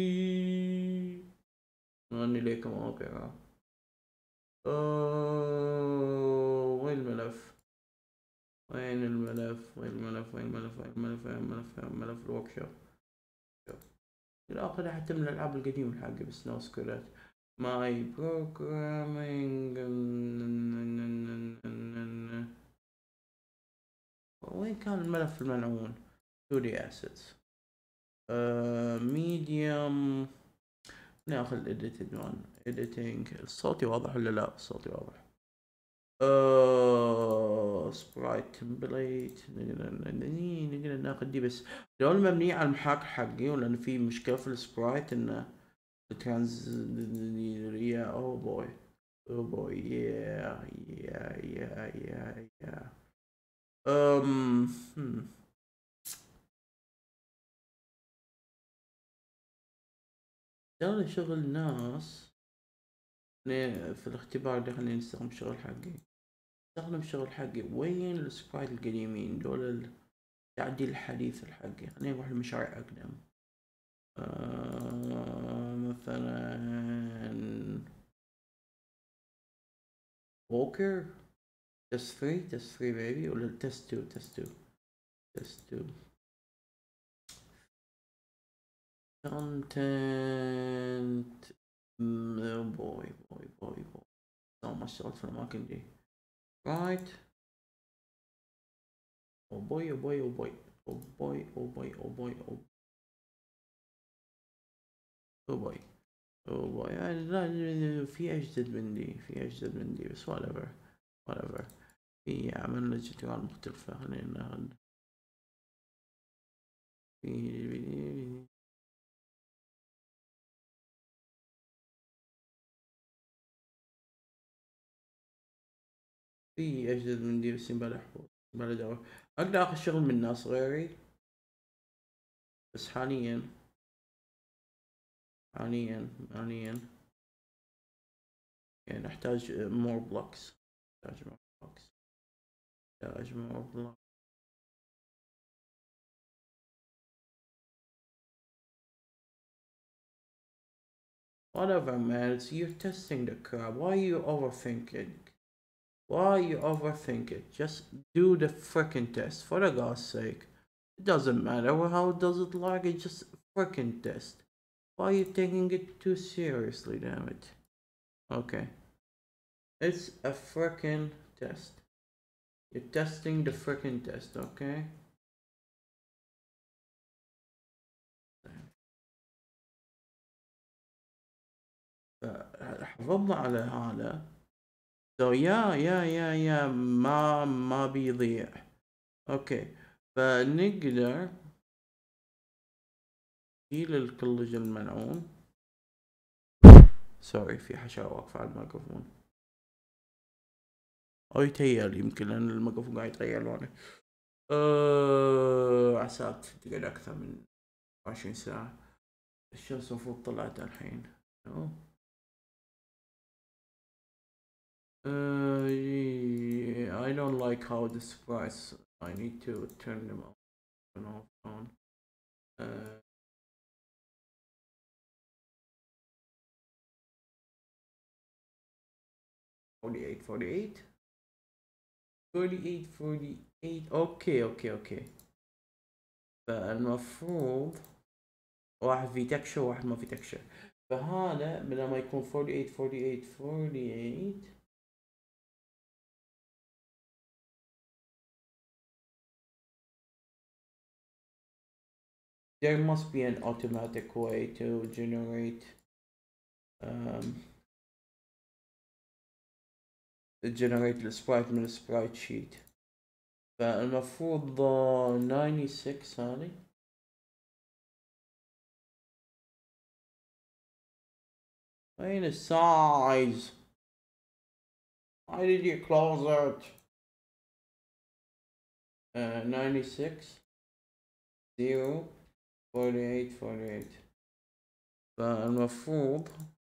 أني ليكم أوبرا. أوه وين الملف؟ وين الملف؟ وين الملف؟ وين الملف؟ وين الملف؟ وين الملف؟ وين الملف؟ الورك شوب. الآخر حتى من الألعاب القديمة حقي بس نو سكولات. ماي بروجرامينج. وين كان الملف الملعون؟ تو دي assets. ميديوم. ناخذ edited one. editing. صوتي واضح ولا لا؟ صوتي واضح. uh, sprite template. نقدر ناخذ دي بس لو مبنية على المحاك حقي، ولأن في مشكلة في السبرايت إنه الترانز يا أوه بوي أوه بوي يا يا يا يا يا أم يلا شغل ناس في الاختبار ده. خلينا نستخدم الشغل حقي، نستخدم الشغل حقي. وين السبرايت القديمين دول؟ التعديل الحديث الحقي. خلينا نروح لمشاريع أقدم. آه مثلا ووكر تست ثري تست ثري بيبي، ولا تست تو تست تو تست تو content. بوي بوي بوي بوي so ما اشتغلت في الأماكن دي. right oh boy oh boy oh boy oh boy oh boy oh boy oh oh boy oh boy يعني لا في أجدد من دي، في أجدد من دي بس whatever whatever. في عملنا جدران مختلفة. خلينا ناخد في في أجدد من دي بس بلا حبوب بلا دعوة. أقدر آخذ شغل من ناس غيري بس حاليا حاليا حاليا يعني أحتاج more blocks. أحتاج more blocks أحتاج more blocks. Whatever man, it's you're testing the crap. Why are you overthinking? Why you overthink it? Just do the freaking test for the God's sake. It doesn't matter how does it lag, it just freaking test. Why are you taking it too seriously, damn it? Okay. It's a freaking test. You're testing the freaking test, okay? حافظنا على هذا. So يا يا يا يا ما ما بيضيع. اوكي. فنقدر نشيل الكلج الملعون. سوري في حشرة واقفة على الميكروفون. او يتهيألي يمكن لان الميكروفون قاعد يتغير لونه. أه... عساك تقعد اكثر من عشرين ساعة. الشمس المفروض طلعت الحين. أوه. Uh, yeah, I don't like how the sprites. I need to turn them off and off on. Uh, forty-eight, forty-eight, forty-eight, forty-eight. Okay, okay, okay. فالمفروض واحد في تكشر وواحد ما في تكشر. فهذا بدل ما يكون forty-eight, forty-eight, forty-eight. There must be an automatic way to generate um, generate السبرايت من السبرايت شيت. فالمفروض ninety-six هذه. وين السايز؟ Why did you close it? Uh, ninety-six, zero, forty-eight, forty-eight. فالمفروض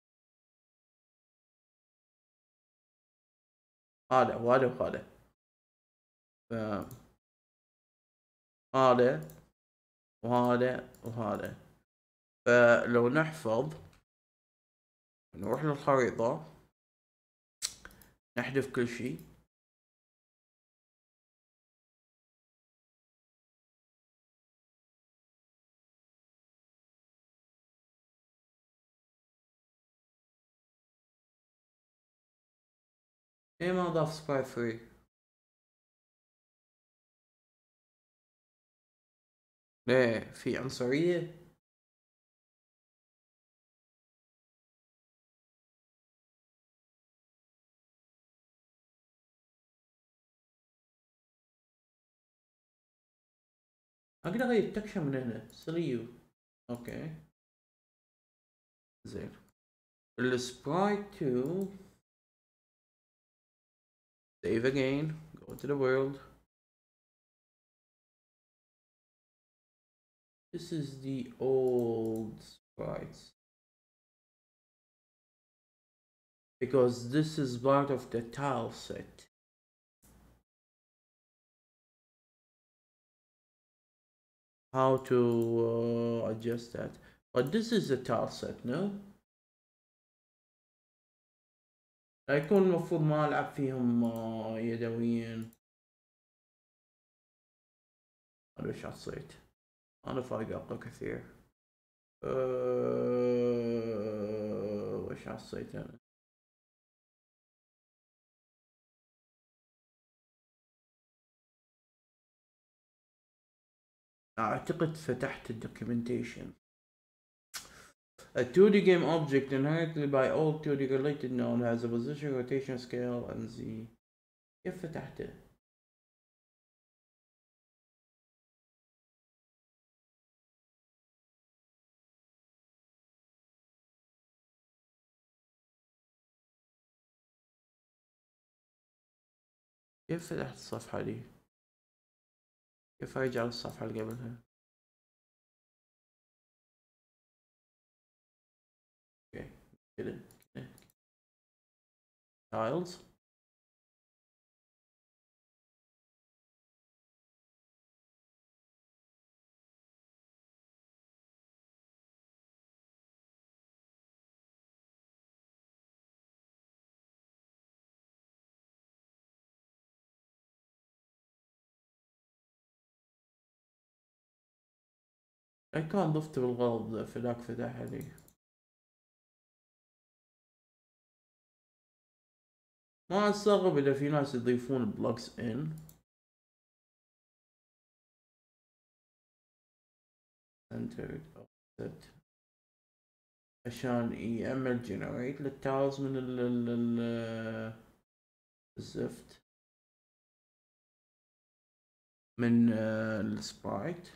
هذا وهذا وهذا. ف هذا وهذا وهذا. فلو نحفظ نروح للخريطة نحذف كل شيء. ليه ما ضاف سباي ثري؟ ليه في عنصرية؟ اقدر اغير التكشة من هنا. سريو. اوكي زين. السبرايت تو save again, go to the world. This is the old sprites because this is part of the tile set. How to uh, adjust that? But this is a tile set, no? يكون المفروض ما ألعب فيهم uh, يدويا. هذا وش حصيت؟ أنا فايق أقل كثير. أه... وش حصيت أنا؟ أعتقد فتحت الدوكيومنتيشن. A two D game object inherently by all two D related node has a position, rotation, scale, and z. كيف فتحته؟ كيف فتحت الصفحة دي؟ كيف أرجع للصفحة اللي قبلها؟ اوكي كده كده. tiles. اي كان ضفت بالغلط فداك فتح لي. ما استغرب اذا في ناس يضيفون بلوجز ان. انتر اوفست عشان يعمل جنريت للتايلز من ال ال ال الزفت من آه، السبرايت.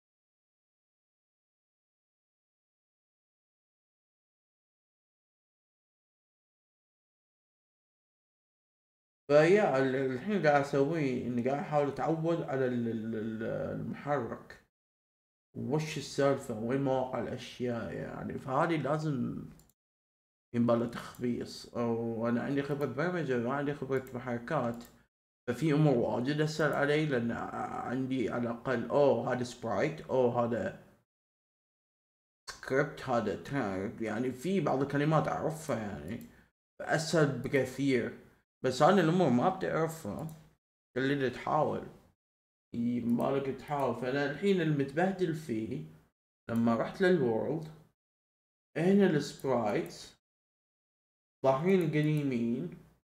فيا ال- الحين قاعد اسويه اني قاعد احاول اتعود على ال- ال- ال- المحرك، وش السالفة وين مواقع الاشياء يعني. فهذه لازم ينبغى تخبيص، او انا عندي خبرة برمجة ما عندي خبرة محركات، ففي امور واجد اسأل علي لان عندي على الاقل اوه هذا سبرايت، اوه هذا سكريبت، هذا ترا- يعني في بعض الكلمات اعرفها يعني اسهل بكثير. بس هذه الامور ما بتعرفها اللي تحاول يبالك تحاول. فانا الحين المتبهدل فيه لما رحت للورلد، هنا السبرايتس ظاهرين قديمين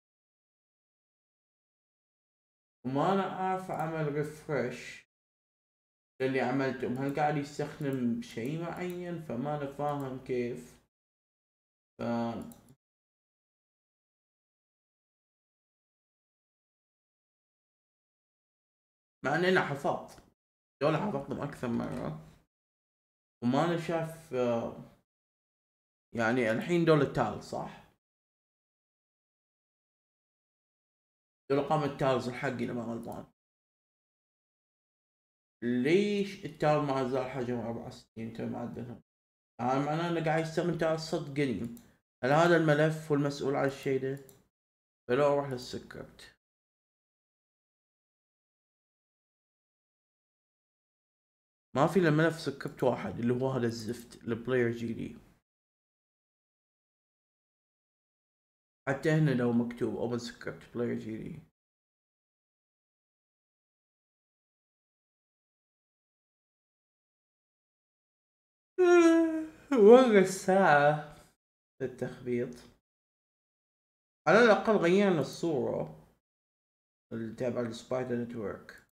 وما انا عارف اعمل ريفرش للي عملتهم. هل قاعد يستخدم شيء معين فما انا فاهم كيف. ف مع اني انا حفظت دول حفظتهم اكثر مرة وما انا شايف آه، يعني الحين دول التال صح، دول قام التالز الحقي لما غلطان. ليش التال ما زال حجم أربعة وستين تم معدلهم؟ هذا معناه انه قاعد يستخدم تال صدق قديم. هل هذا الملف هو المسؤول عن الشيء ده؟ فلو اروح للسكريبت ما في الا ملف سكريبت واحد اللي هو هذا الزفت البلاير جي دي. حتى هنا لو مكتوب اوبن سكريبت بلاير جي دي. ورا الساعة التخبيط. على الأقل غيرنا الصورة اللي تابعة السبايدر نتورك.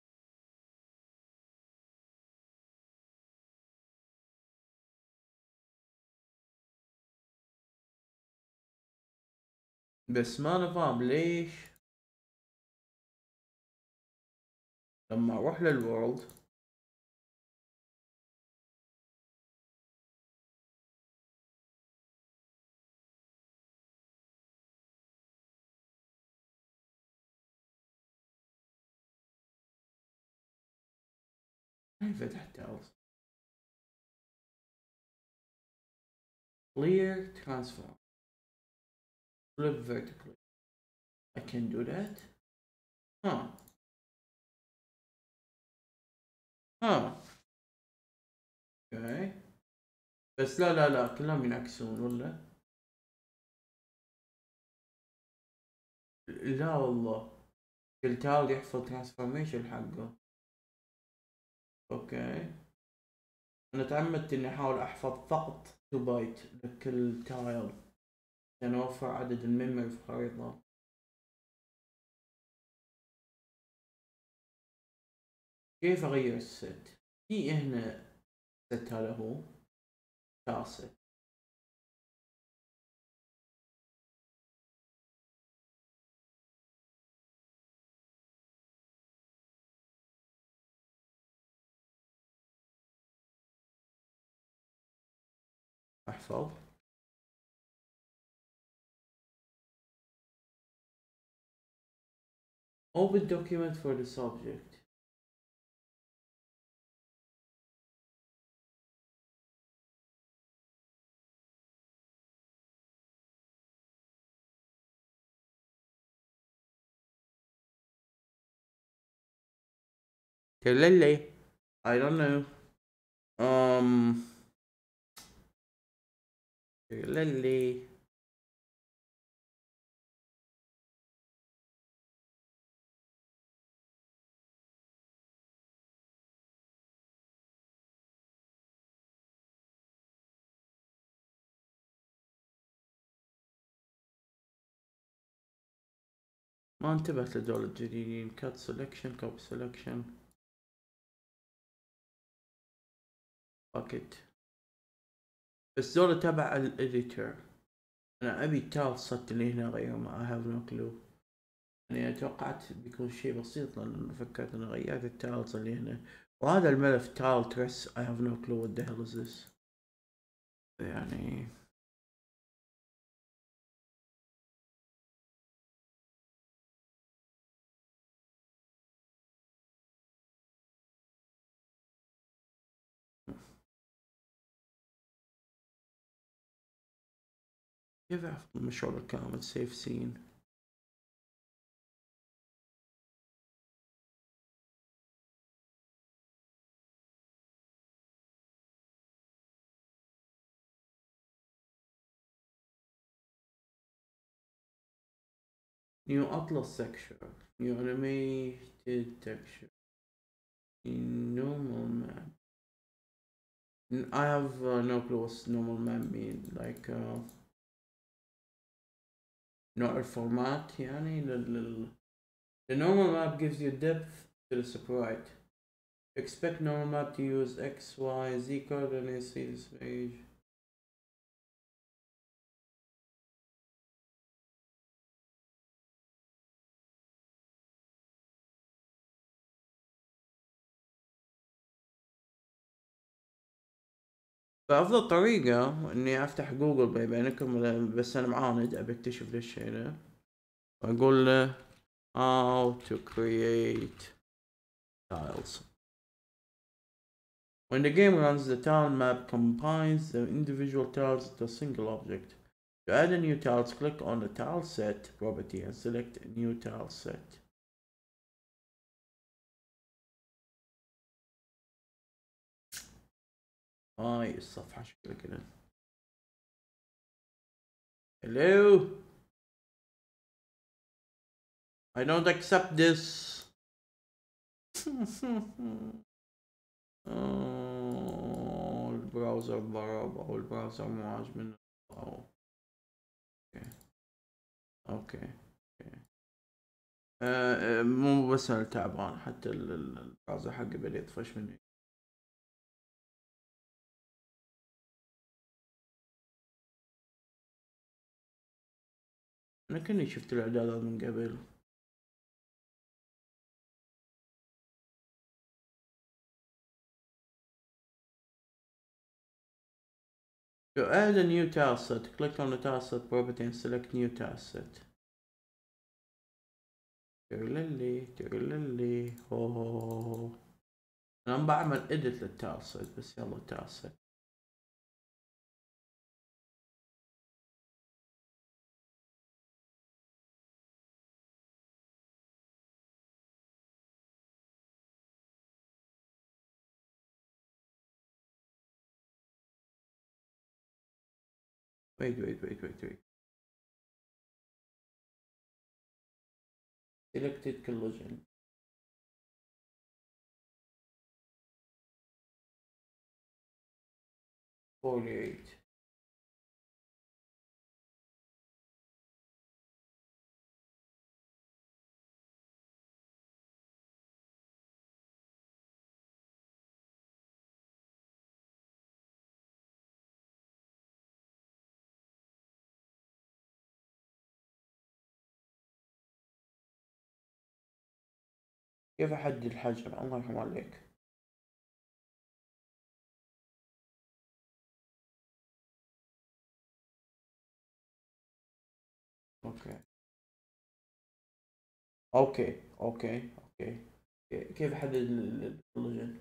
بس ما أنا فاهم ليش لما أروح للورلد ما ينفتح تايلز. clear transform flip vertically. I can do that. Huh. Huh. Okay. بس لا لا لا كلهم ينعكسون ولا؟ لا والله كل تايل يحفظ ترانسفورميشن حقه. اوكي. انا تعمدت اني احاول احفظ فقط تو بايت لكل تايل عشان اوفر عدد الميموري في الخريطة. كيف اغير الست؟ في هنا ست، هذا هو تاسع. احفظ. open document for the subject. تللي. I don't know. um تللي. ما انتبهت لدول الجديدين. كات سelection كوبي سelection باكيت، بس دول تبع الاديتور. انا ابي التالصت اللي هنا غير ما I have no clue. يعني توقعت بيكون شيء بسيط لان فكرت اني غيرت التالز اللي هنا. وهذا الملف تال ترس I have no clue what the hell is this يعني. كيف اعرف المشروع الكامل؟ سيف سين new atlas texture, new animated texture, normal map. I have uh, no clue what normal map mean. Like uh, نوع الفورمات يعني لل the normal map gives you depth to the sprite. Expect normal map to use X, Y, Z coordinates. See this page. فأفضل طريقة إني أفتح جوجل بيني بينكم، بس أنا معاند أبي أكتشف ذا الشيء ده، وأقول له how to create tiles. When the game runs, the tile map combines the individual tiles into a single object. To add a new tiles, click on the tile set property and select a new tile set. هاي الصفحة شكلها كده. Hello. I don't accept this. oh, البراوزر ضرب او البراوزر مو عاجبني. اوه اوكي اوكي اوكي. آه مو بس انا تعبان، حتى البراوزر حقي بدأ يطفش مني. انا كني شفت الاعدادات من قبل. To add a new tile set, click on the tile set property and select new tile set. ترللي ترللي هو هو هو. انا بعمل edit للتايل set، بس يلا تايل set. wait wait wait wait wait. selected collision. forty-eight. كيف احدد الحجم؟ الله يرحم عليك. اوكي اوكي اوكي اوكي. كيف احدد الكولوجين؟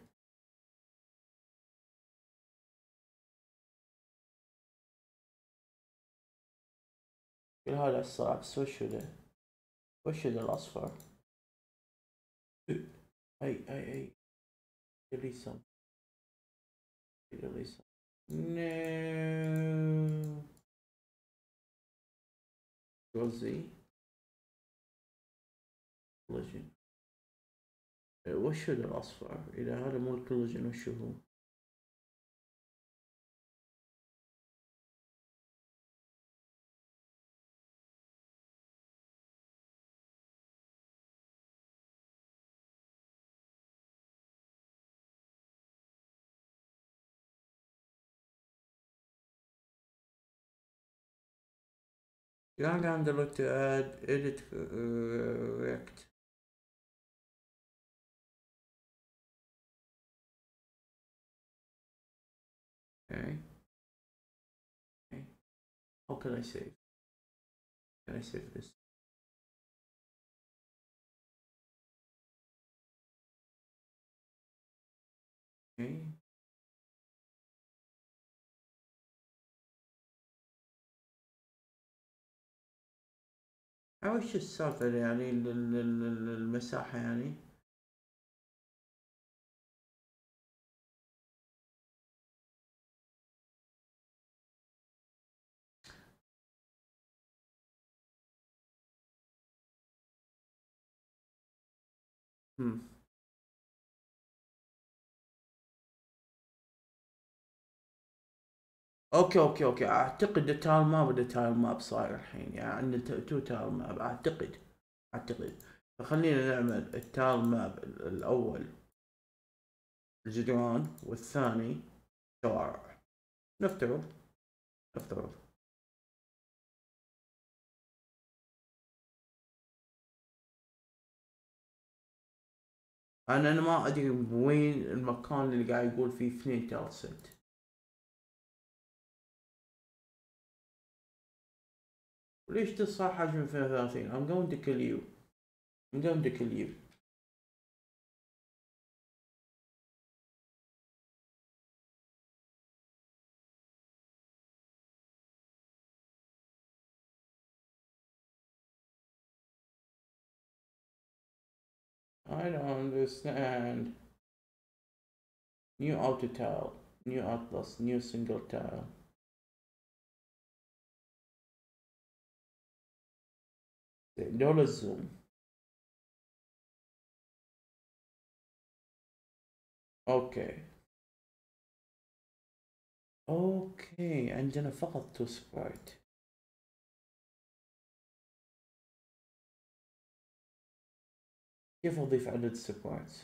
كل هذا الصعب. بس وشو ده؟ وشو ده الاصفر؟ اي اي اي اليسا اليسا نو روزي كولوجين. وشو ده الاصفر؟ اذا هذا مو الكولوجين وشو هو؟ drag and delete to add edit uh, react. Okay. Okay. How can I save? Can I save this? Okay. وش السالفة يعني المساحة يعني؟ هم. اوكي اوكي اوكي اعتقد التايل ماب التايل ماب صاير الحين يعني عندنا تو تايل ماب اعتقد اعتقد فخلينا نعمل التايل ماب الاول الجدران والثاني شوارع نفترض نفترض انا انا ما ادري وين المكان اللي قاعد يقول فيه اثنين تايل ست. وليش تصار حجم اثنين وثلاثين؟ I'm going to kill you. I'm going to kill you. I don't understand. New auto tile, new atlas, new single tile. دول الزوم. اوكي اوكي عندنا فقط تو سبرايت. كيف اضيف عدد سبرايتس؟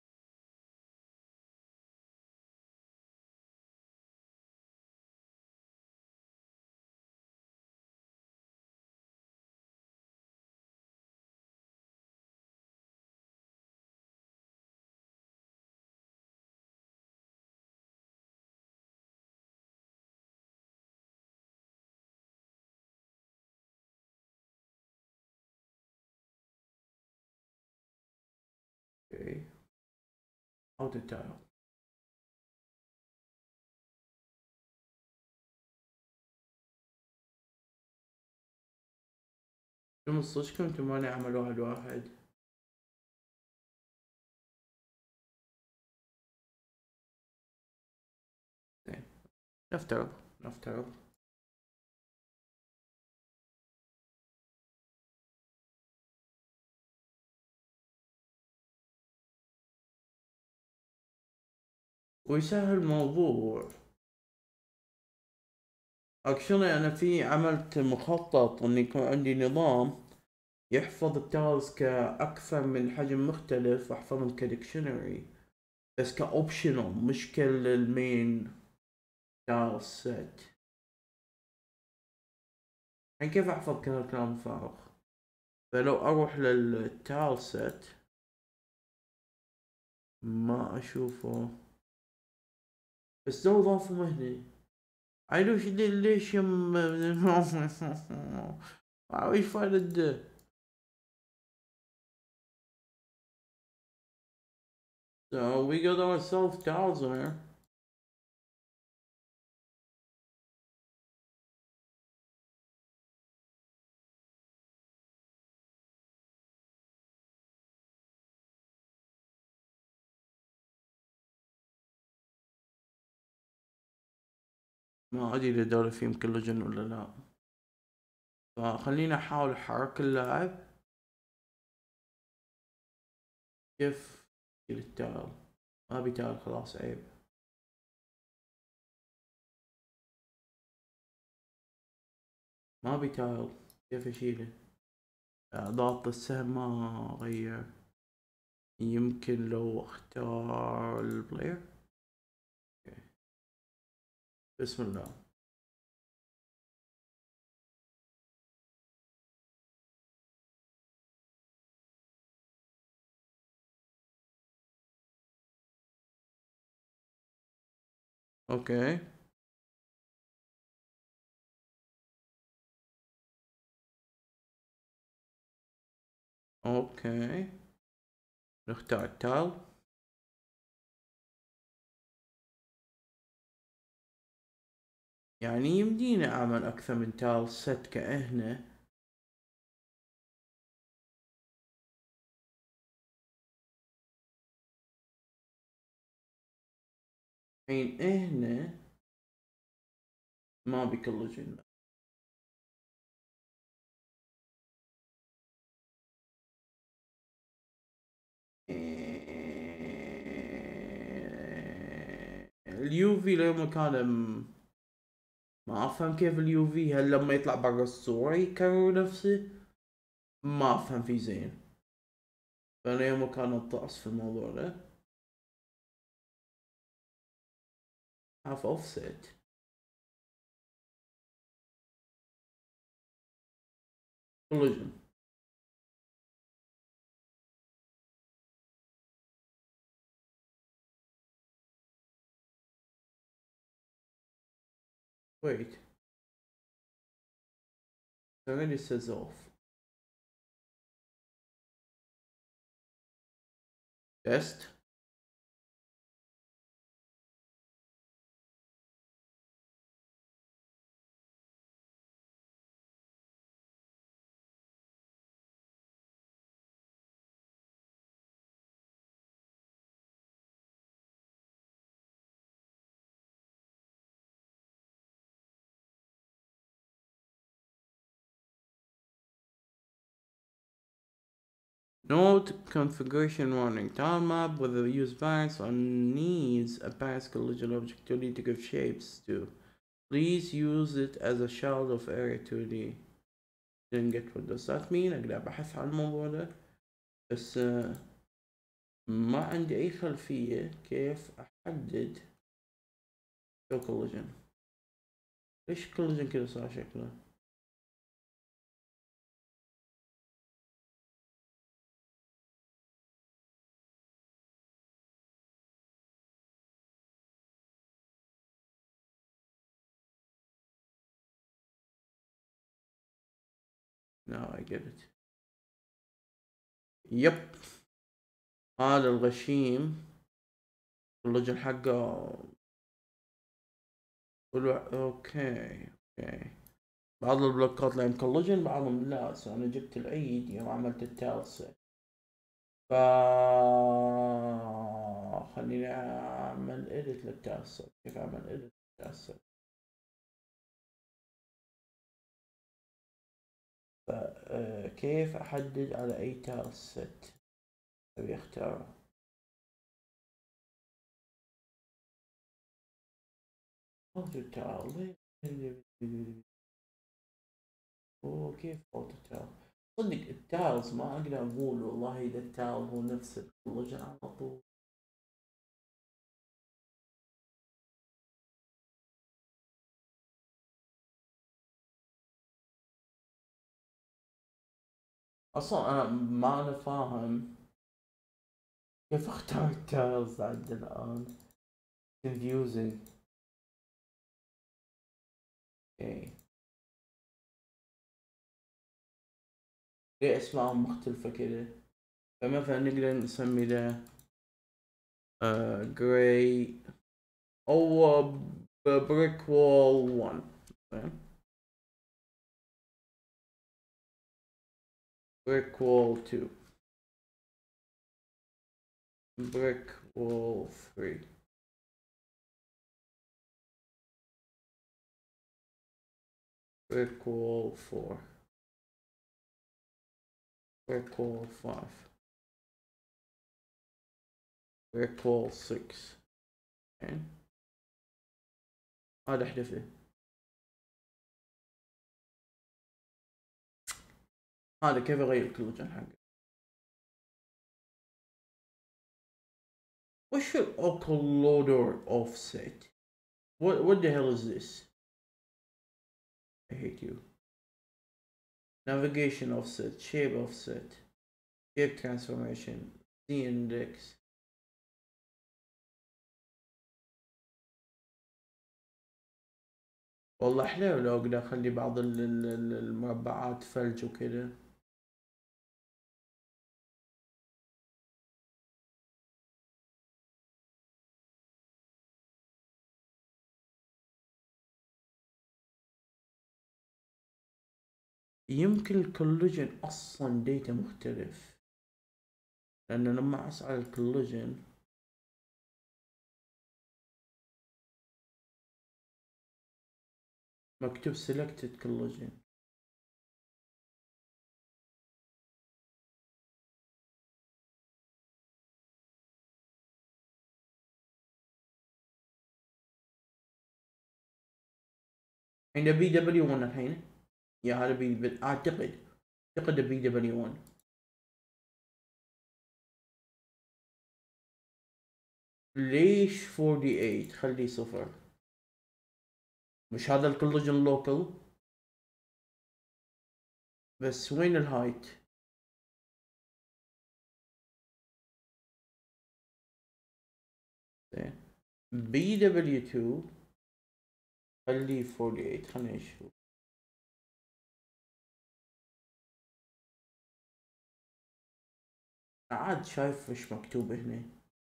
اوكي auto tile. شو صدقكم انتم ما نعمل واحد واحد؟ زين نفترض نفترض ويسهل الموضوع. اكشلي انا في عملت مخطط ان يكون عندي نظام يحفظ التايلز كأكثر من حجم مختلف واحفظهم كديكشنري بس كأوبشنال مش كالمين تايل سيت. يعني كيف احفظ كلام فارغ؟ فلو اروح للتايل سيت ما اشوفه بس لو ضافوا مهني عيلوش ليش يم ايش فائدة؟ So we got ourselves tiles there. ما ادري اذا دول فيهم كولاجين ولا لا. فخليني احاول احرك اللاعب. كيف التايل؟ ما ابي تايل خلاص عيب. ما ابي تايل كيف اشيله؟ ضغط السهم ما غير. يمكن لو اختار البلاير. بسم الله. اوكي اوكي نختار التال. يعني يمدينا اعمل اكثر من تال ست كهنا. الحين هنا ما بيكولوجين. اليو في لما كان ما افهم كيف اليو في، هل لما يطلع برا الصورة يكرر نفسه؟ ما افهم فيه زين. فانا يوم كان الطقس في الموضوع ده half offset. collision. wait it already says off. test. Node configuration warning. Tile map with a use variance on needs a Paris collision object two D to give shapes to. Please use it as a shell of area two D. Didn't get what does that mean. اقدر ابحث عن الموضوع ده بس ما عندي اي خلفية كيف احدد شو collision. ليش collision كذا صار شكله؟ Now I get it. يب هذا الغشيم اللجن حقه. اوكي اوكي بعض البلوكات لهم كولوجن بعضهم لا. سو انا جبت العيد يوم عملت التالسة. ف خليني اعمل اديت للتالسة. كيف اعمل اديت للتالسة؟ فكيف احدد على اي تالسة ابي اختاره؟ اوتو تال. اوه كيف اوتو تال؟ صدق التالز ما اقدر اقول والله اذا التال هو نفس الكولوجن على طول. اصلا انا ما انا فاهم كيف اختار التايلز عند الان. confusing. اوكي ليه اسمائهم مختلفة كذا؟ فمثلا نقدر نسمي ده جراي او بريك وول واحد. بريك وول اتنين. بريك وول ثلاثة. بريك وول أربعة. بريك وول خمسة. بريك وول ستة. okay. هذا احذفه. هذا كيف اغير الكلوجن حقه؟ وش الأوكلودر offset? What what the hell is this? I hate you. Navigation offset, shape offset, shape transformation, Z index. والله حلو لو اقدر اخلي بعض ال- ال- ال- المربعات ثلج وكذا. يمكن الكولوجين اصلا ديتا مختلف، لان لما اسأل الكولوجين مكتوب selected collagen. عند بي دبليو واحد الحين، يا هذا بي اعتقد اعتقد بي دبليو واحد. ليش ثمانية وأربعين خليه صفر؟ مش هذا الكولوجين لوكال؟ بس وين الهايت؟ بي دبليو اثنين خليه ثمانية وأربعين، خلينا نشوف. عاد شايف ايش مكتوب هنا.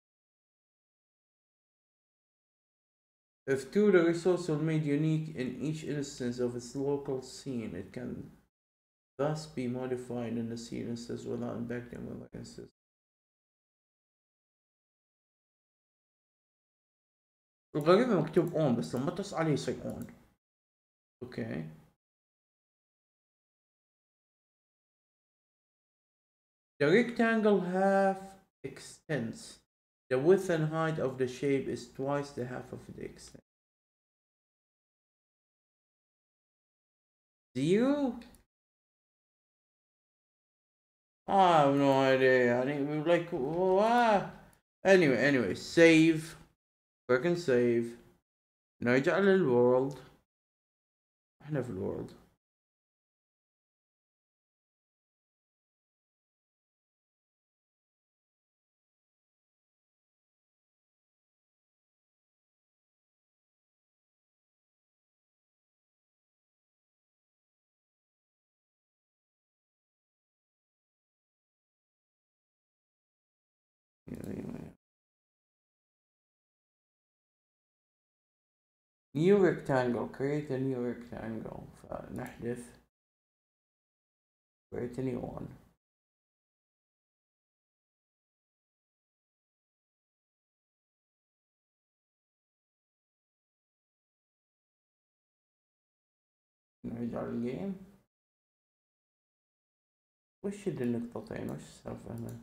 If two the resource are made unique in each instance of its local scene, it can thus be modified in the scene instance without impacting other instances. الغريبة مكتوب on بس لما تصل عليه يصير on. اوكي. The rectangle half extends. The width and height of the shape is twice the half of the extent. Zero? I have no idea. I think like what? Anyway, anyway, save. Click and save. نرجع للworld. احنا في الworld. New rectangle. Create a new rectangle. فنحذف. Create a new one. نرجع للجيم. وش اللي النقطتين؟ وش السالفة هنا؟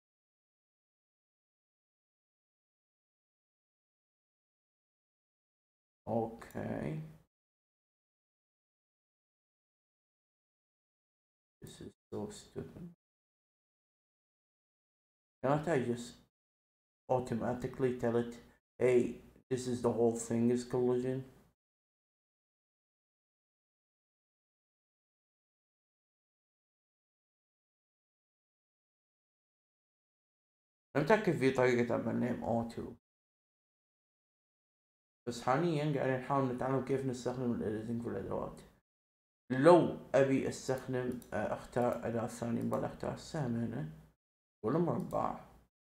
Okay. This is so stupid. Can't I just automatically tell it, hey, this is the whole thing is collision? أنا متأكد في طريقة عملناهم auto، بس حاليا قاعدين نحاول نتعلم كيف نستخدم الإيديتنج في الأدوات. لو أبي أستخدم أختار أداة ثانية، بل أختار السهم هنا والمربع.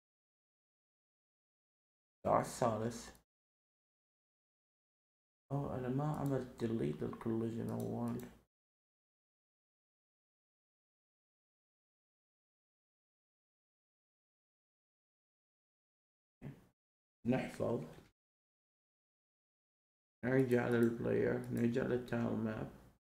اختار الثالث. أوه أنا ما عملت delete للكوليجن أول. نحفظ. نرجع للبلاير، نرجع للتايل ماب.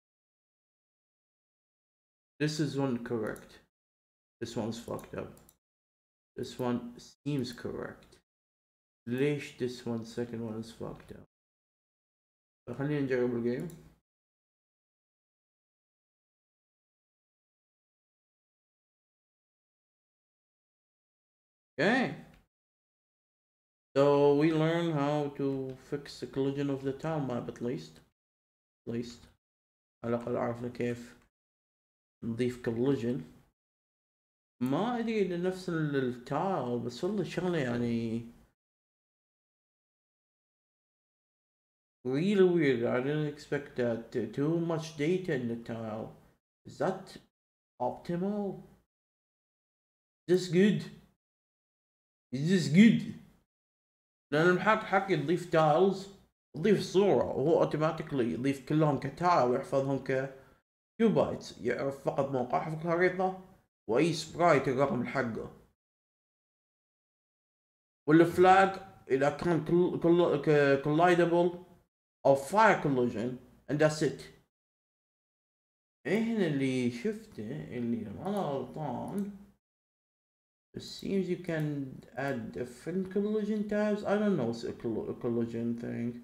This is one correct. This one's fucked up. This one seems correct. ليش this one second one is fucked up؟ خلينا نجرب الجيم. Okay. So we learn how to fix the collision of the tile map at least. At least. على الأقل عرفنا كيف نضيف collision. ما أدري إذا نفس التايل، بس والله شغلة يعني really weird. I didn't expect that. Too much data in the tile. Is that optimal? Is this good? Is this good? لأن المحرك حقي تضيف تايلز، تضيف صورة وهو اوتوماتيكلي يضيف كلهم كتايل ويحفظهم ك كيو بايتس، يعرف فقط موقعها في الخريطة وأي سبرايت الرقم حقه. والفلاج إذا كان كولايدبل أو فاير كولوجن and that's it. هنا اللي شفته اللي أنا غلطان. It seems you can add different collision tabs. I don't know, it's a, coll a collision thing.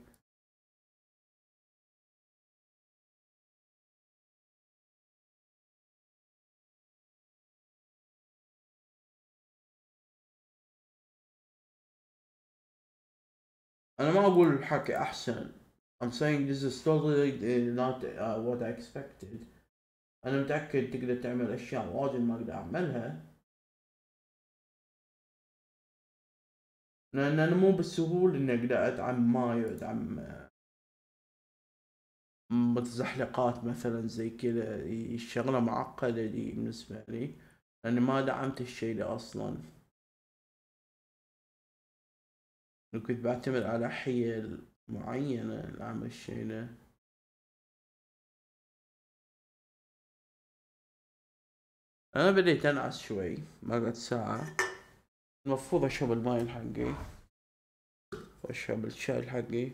أنا ما أقول الحكي أحسن. I'm saying this is totally not uh, what I expected. أنا متأكد تقدر تعمل أشياء واجد ما أقدر أعملها. لأن أنا مو بالسهول إني أقدر أدعم ماي وأدعم متزحلقات مثلا زي كذا. الشغلة معقدة دي بالنسبة لي لأني ما دعمت الشي ده أصلا. كنت بعتمد على حيل معينة لأعمل الشي ده. أنا بديت أنعس شوي، مرت ساعة. المفروض أشرب الماي حقي وأشرب الشاي حقي.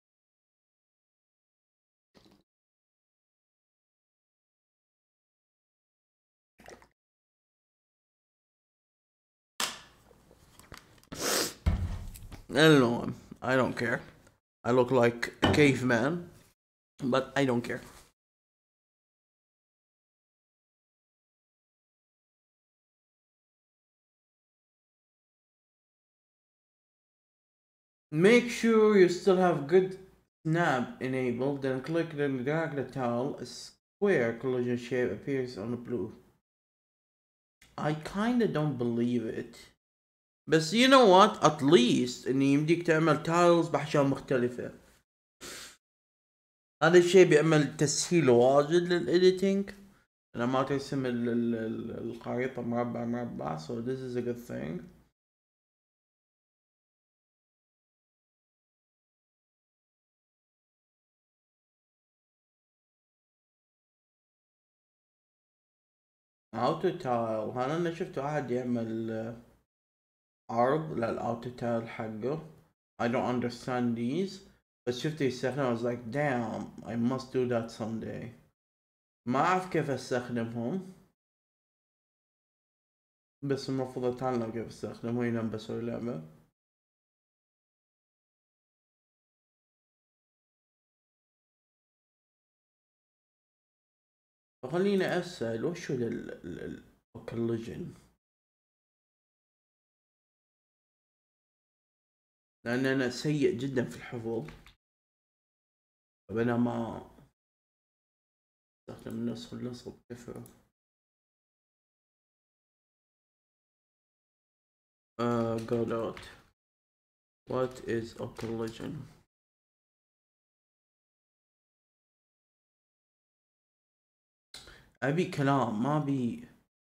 المهم I don't care. I look like a caveman but I don't care. Make sure you still have good snap enabled, then click the drag the tile. A square collision shape appears on the blue. I kinda don't believe it. بس you know what, at least إن يمديك تعمل tiles بأحجام مختلفة. هذا الشيء بيعمل تسهيل واجد للإديتينج. أنا ما ترسم ال ال ال الخريطة مربع مربع. So this is a good thing. اوتو تايل، هل انا شفت واحد يعمل عرض للاوتو تايل حقه. I don't understand these بس شفته يستخدمه. I was like damn I must do that someday. ما اعرف كيف استخدمهم بس المفروض اتعلم كيف استخدمهم ينام بسوي لعبة. فخليني اسأل وشو ال collision، لان انا سيء جدا في الحفظ. فانا ما استخدم النسخ النسخ بكفر. Uh, go out. What is a collision? أبي كلام ما بي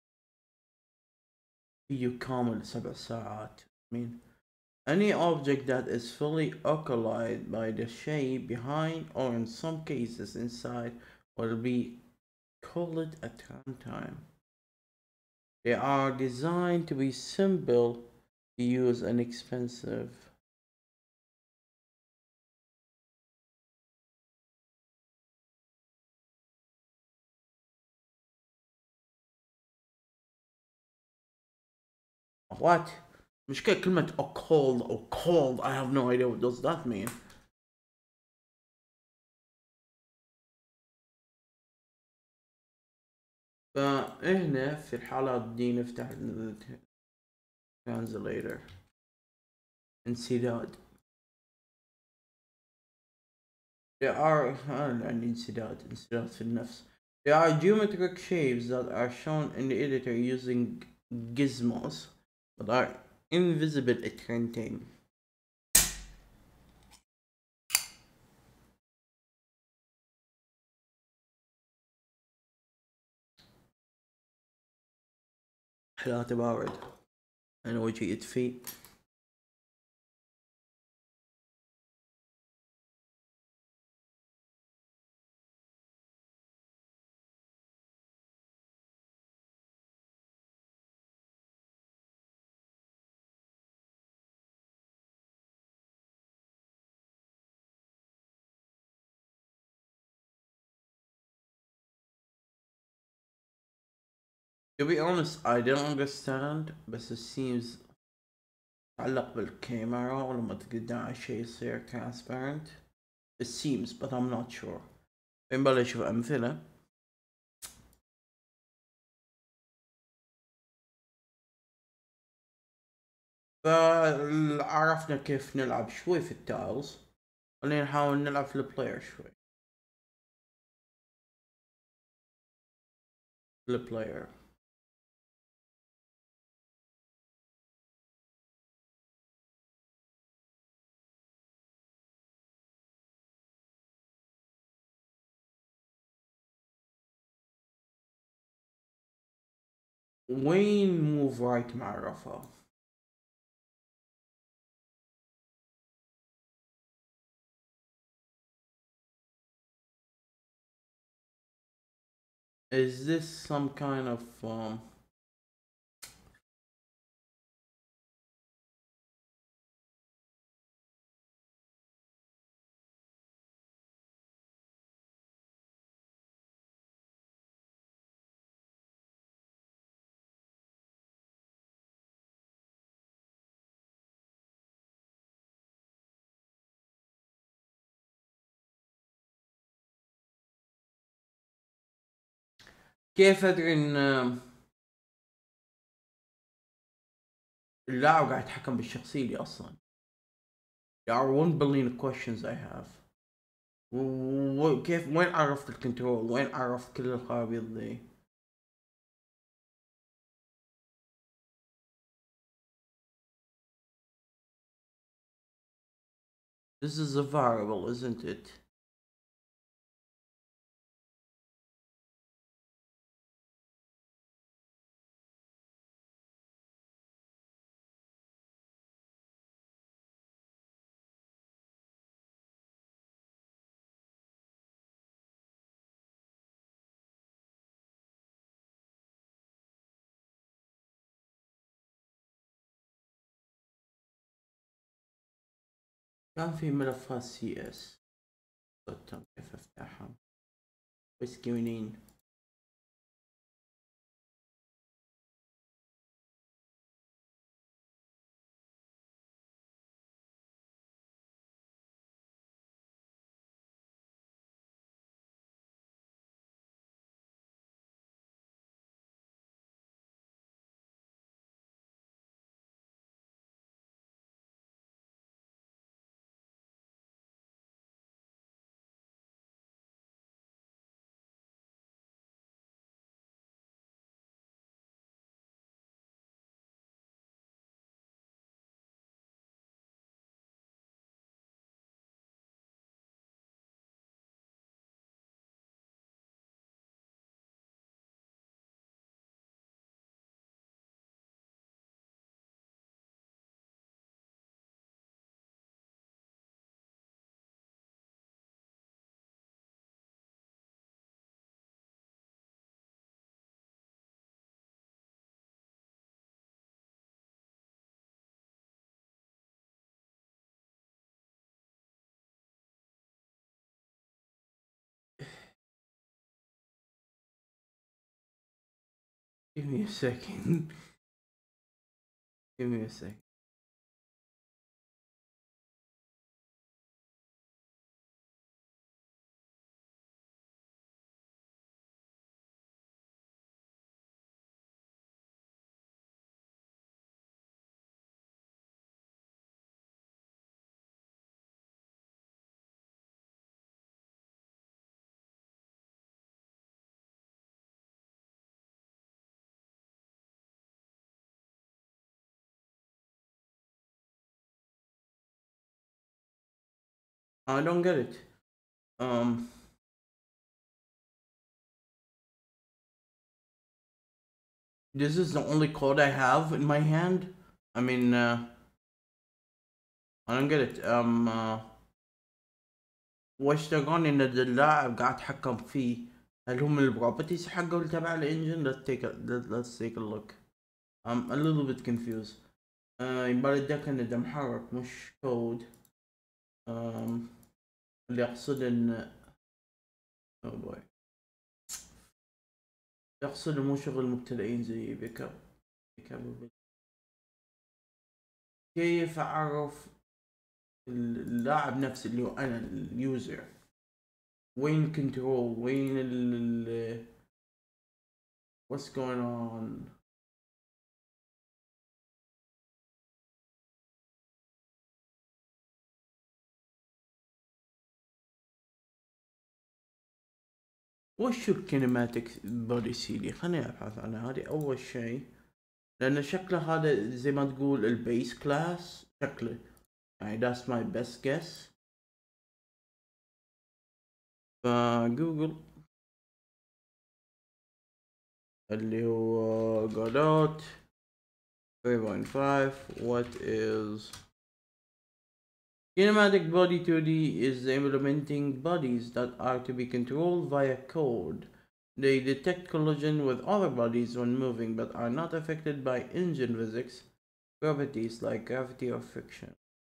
فيديو كامل سبع ساعات. I mean any object that is fully occupied by the shape behind or in some cases inside will be called at runtime. They are designed to be simple to use and expensive. What? مشكلة كلمة occult or cold. I have no idea what does that mean. فهنا في الحالات دي نفتح translator انسداد. There are يعني انسداد انسداد في النفس. There are geometric shapes that are shown in the editor using gizmos but are invisible at runtime. حالاتي بارد، انا وجهي يدفي. To be honest, I don't understand, بس it seems تعلق بالكاميرا ولما تقدر على شيء يصير transparent. It seems but I'm not sure. بنبلش اشوف امثلة. فعرفنا كيف نلعب شوي في التايلز، خلينا نحاول نلعب في البلاير شوي. البلاير وين موف رايت معرفة؟ Is this some kind of um كيف ادري ان اللاعب قاعد يتحكم بالشخصية دي اصلا؟ There are one billion questions I have. وكيف وين عرفت الكنترول؟ وين عرفت كل الخرابيط ذي؟ This is a variable, isn't it? كان في ملفات سي اس كيف افتحها؟ بس منين؟ Give me a second. Give me a second. I don't get it. Um, this is the only code I have in my hand. I mean, uh, I don't get it. Um, uh, واشتغل ان اللاعب قاعد اتحكم فيه، هل هم البروبرتيز حقه اللي تبع الانجن؟ let's take a let, let's take a look. I'm a little bit confused. uh, يبالي اتذكر ان ده محرك مش كود. um, اللي اقصد ان oh boy يقصد مو شغل مبتدئين زي بيك اب. كيف اعرف اللاعب نفسه اللي هو انا اليوزر؟ وين الكنترول؟ وين ال what's going on؟ وش الكينماتيك بودي سيدي؟ خليني ابحث عنها. هذه اول شيء، لان شكله هذا زي ما تقول البيس كلاس شكله، يعني that's my best guess. فجوجل اللي هو Godot three point five what is kinematic body two D is implementing bodies that are to be controlled via code. They detect collision with other bodies when moving but are not affected by engine physics properties like gravity or friction.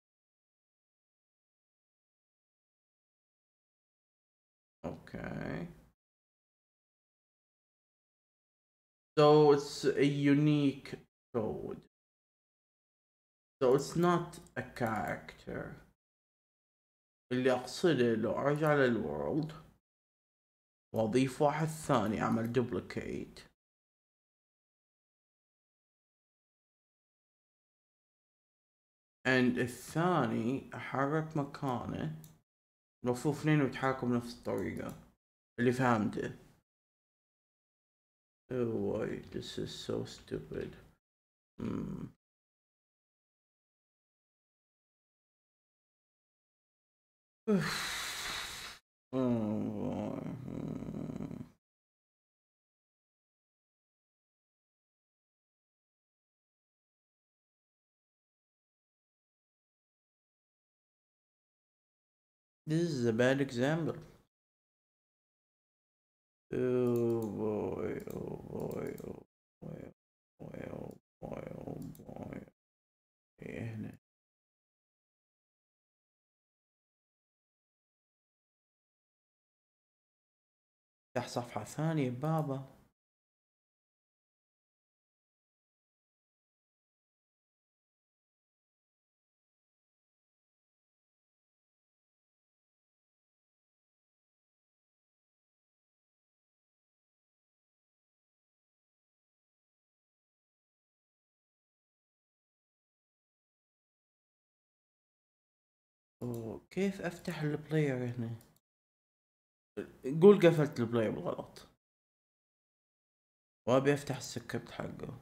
Okay. So it's a unique code. So it's not a character. اللي اقصده لو ارجع للورلد واضيف واحد ثاني اعمل duplicate and الثاني احرك مكانه، المفروض اثنين يتحركوا بنفس الطريقة اللي فهمته. Oh wait, this is so stupid. Hmm. Oh, hmm. This is a bad example. Oh boy, oh boy, oh boy, oh boy, oh boy, oh boy. إيه هنا؟ افتح صفحة ثانية بابا. أوه، كيف افتح البلاير هنا؟ قول قفلت البلاير بالغلط وابي افتح السكريبت حقه.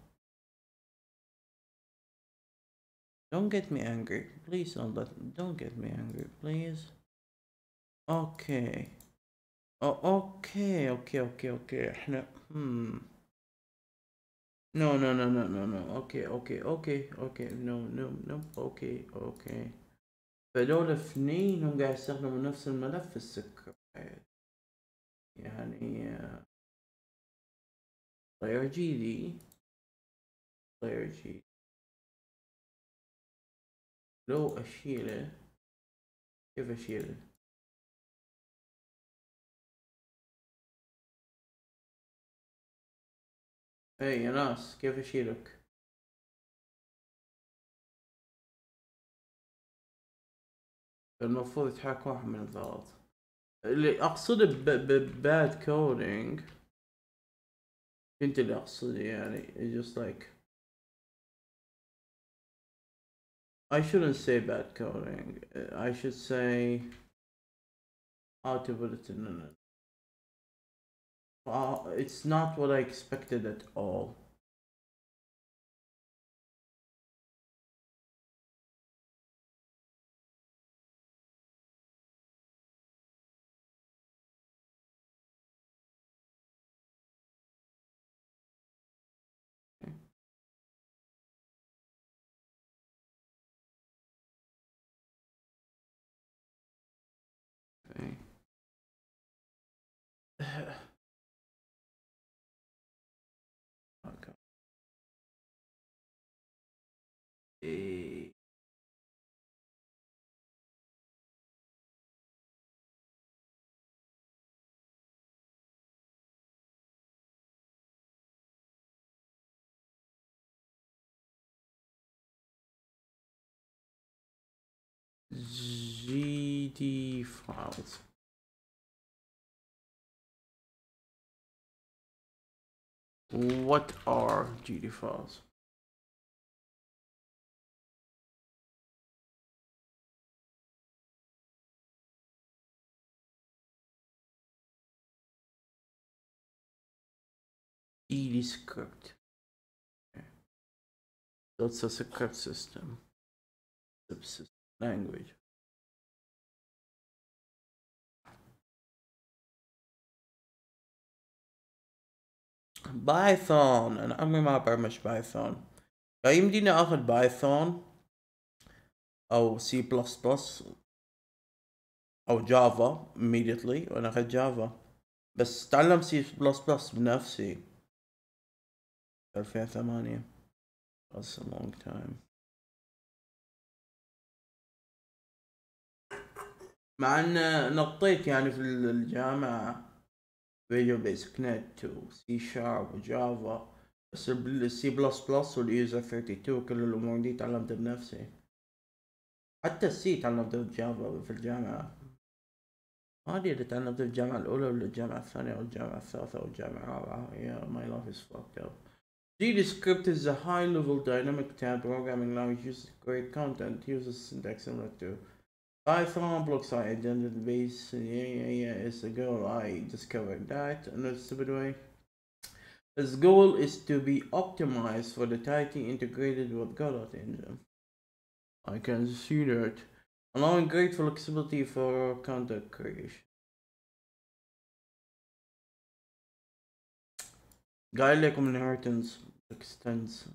Don't get me angry please. Don't let don't get me angry please. اوكي أو اوكي اوكي اوكي اوكي احنا hmm no no no no no no اوكي اوكي اوكي اوكي no no no اوكي اوكي فدول اثنين هم قاعد يستخدموا نفس الملف في السكريبت يعني. player جديد player جديد لو اشيله كيف اشيله؟ اي يا ناس كيف اشيلك؟ المفروض يتحرك واحد من الثلاث. اللي اقصده بباد كودينج انت اللي اقصده يعني just like I shouldn't say bad coding. I should say how to put it in a uh, it's not what I expected at all. D files. What are G D files? G D script. Okay. That's a script system. Subsystem language. بايثون. انا عمري ما برمج بايثون. فيمديني اخذ بايثون او سي بلس بلس او جافا immediately وانا اخذ جافا، بس تعلم سي بلس بلس بنفسي ألفين وثمانية. That's a long time. مع ان نطيت يعني في الجامعة فيجوال بيسك نت وسي شارب وجافا، بس السي بلس بلس واليوزر ثلاثة وثلاثين كل الامور دي تعلمتها بنفسي. حتى السي تعلمته بجافا في الجامعة. ما ادري اذا تعلمته في الجامعة الاولى ولا الجامعة الثانية او الجامعة الثالثة او الجامعة الرابعة. Yeah, my life is fucked up. GDScript is a high-level dynamic type programming language used to create content. Uses syntax similar to Python, block site identity base. Yeah, yeah, yeah. It's a goal. I discovered that in a stupid way. Its goal is to be optimized for the tightly integrated with Godot engine. I can see that, allowing great flexibility for content creation. قايل لكم inheritance extends.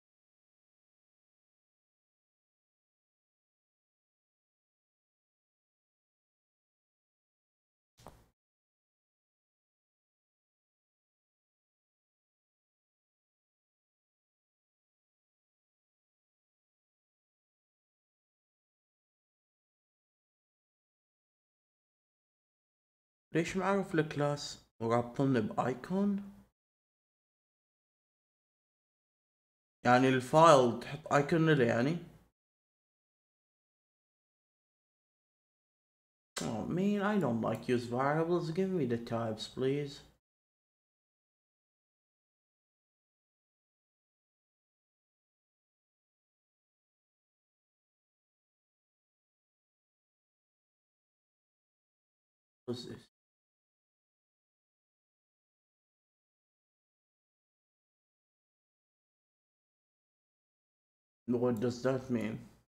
ليش معرف الكلاس ورابطني بايكون؟ يعني الفايل تحط ايكون له يعني؟ Oh man, I don't like use variables. Give me the types, please. What's this? What does that mean?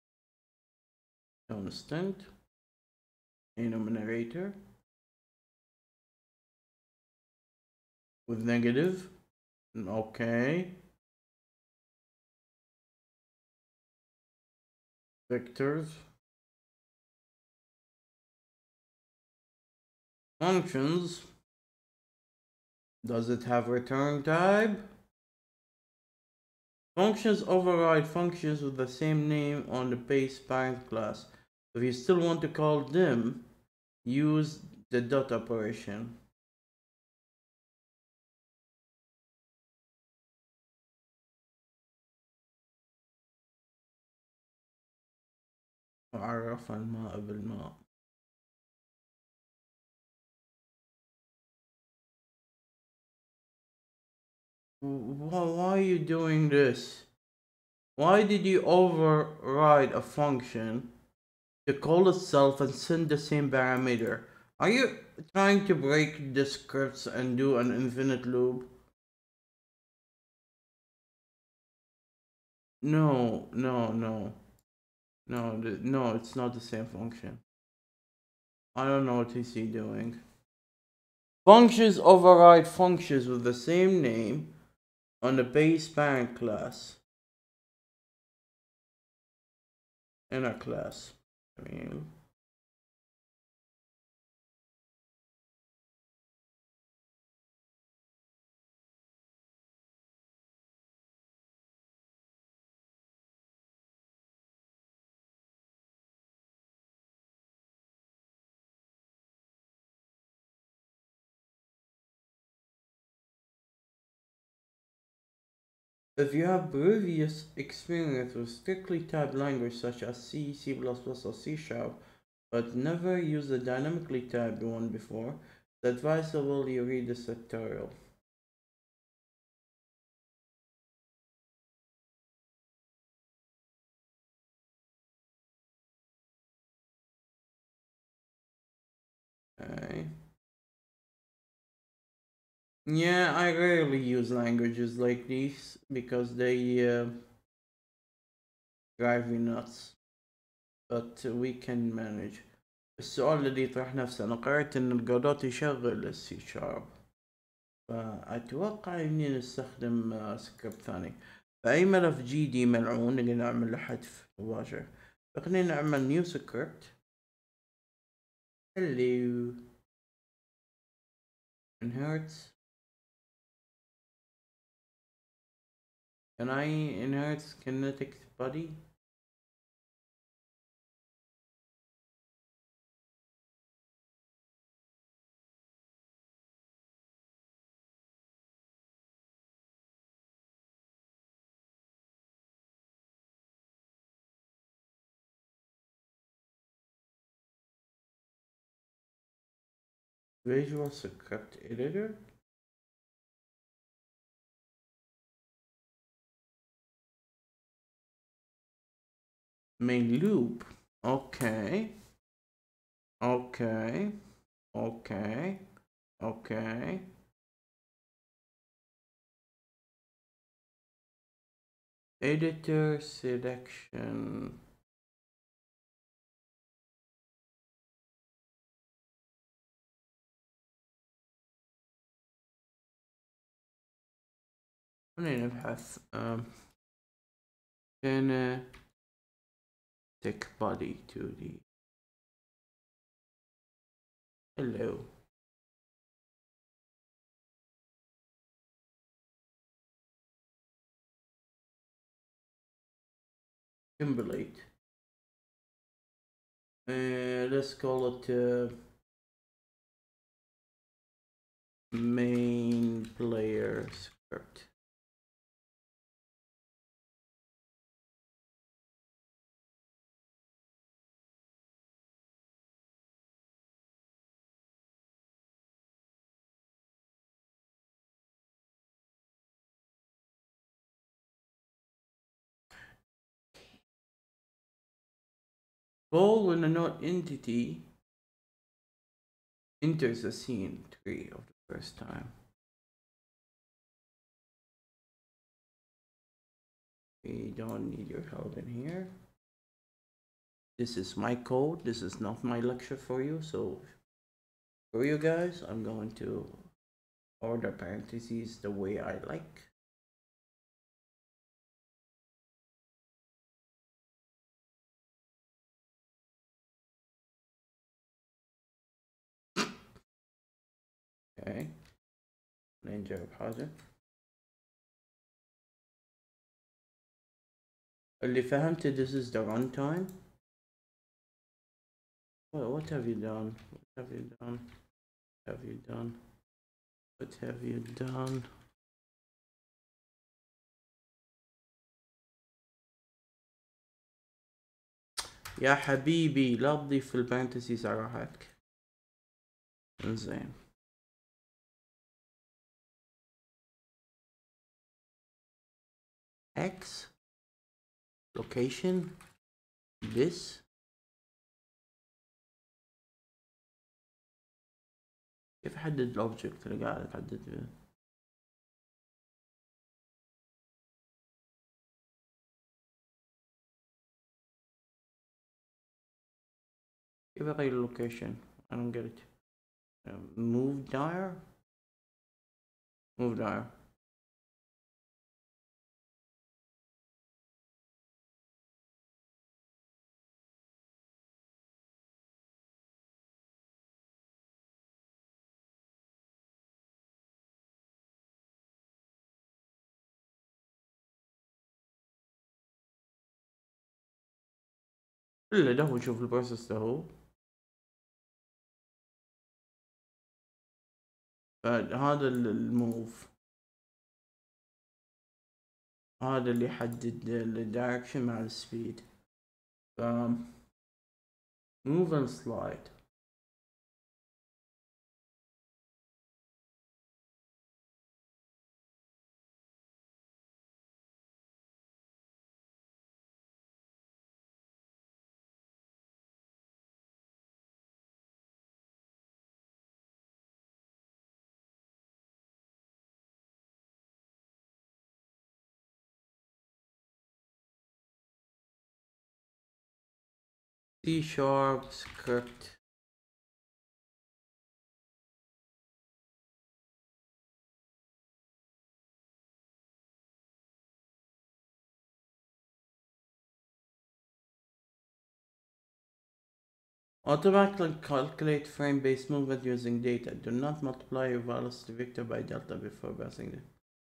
Constant enumerator with negative. Okay. Vectors. Functions. Does it have return type? Functions override functions with the same name on the base parent class. If you still want to call them, use the dot operation. عرف الماء بالماء. Why are you doing this? Why did you override a function to call itself and send the same parameter? Are you trying to break the scripts and do an infinite loop? No, no, no. No, no, it's not the same function. I don't know what is he doing. Functions override functions with the same name on the base parent class. In a class. I mean, if you have previous experience with strictly typed language such as C, C++, or C Sharp, but never use the dynamically typed one before, it's advisable you read this tutorial. Okay. Yeah, I rarely use languages like these because they uh, drive me nuts, but we can manage. السؤال الذي يطرح نفسه، أنا قرأت إن الجودات يشغل السي شارب، فأتوقع إني نستخدم سكريبت ثاني. فأي ملف جي دي ملعون اللي نعمل له حذف مباشر، فخلينا نعمل نيو سكريبت. hello inherit. Can I inherit kinetic body? Visual Script Editor. Main loop. Okay. Okay. Okay. Okay. Editor selection. خلينا نبحث. kinetic body two D. Hello. Simulate. Uh, let's call it uh, main player script. Ball when a node entity enters the scene tree of the first time. We don't need your help in here. This is my code. This is not my lecture for you. So for you guys, I'm going to order parentheses the way I like. Okay. نجرب حاجة. اللي فهمت this is the runtime. Well, what have you done? What have you done? What have you done? What have you done? يا حبيبي لا تضيف في البارنتسيز على راحتك. انزين. X location this كيف احدد الاوبجكت اللي قاعد احدد فيه؟ كيف اغير اللوكيشن؟ I don't get it. Um, move dire. Move dire. الا ده هو شوف البروسيس ده هو. فهذا الموف هذا اللي يحدد الدايركشن مع السبيد. ف Move and slide. C sharp script. Automatically calculate frame-based movement using data. Do not multiply your velocity vector by delta before passing it.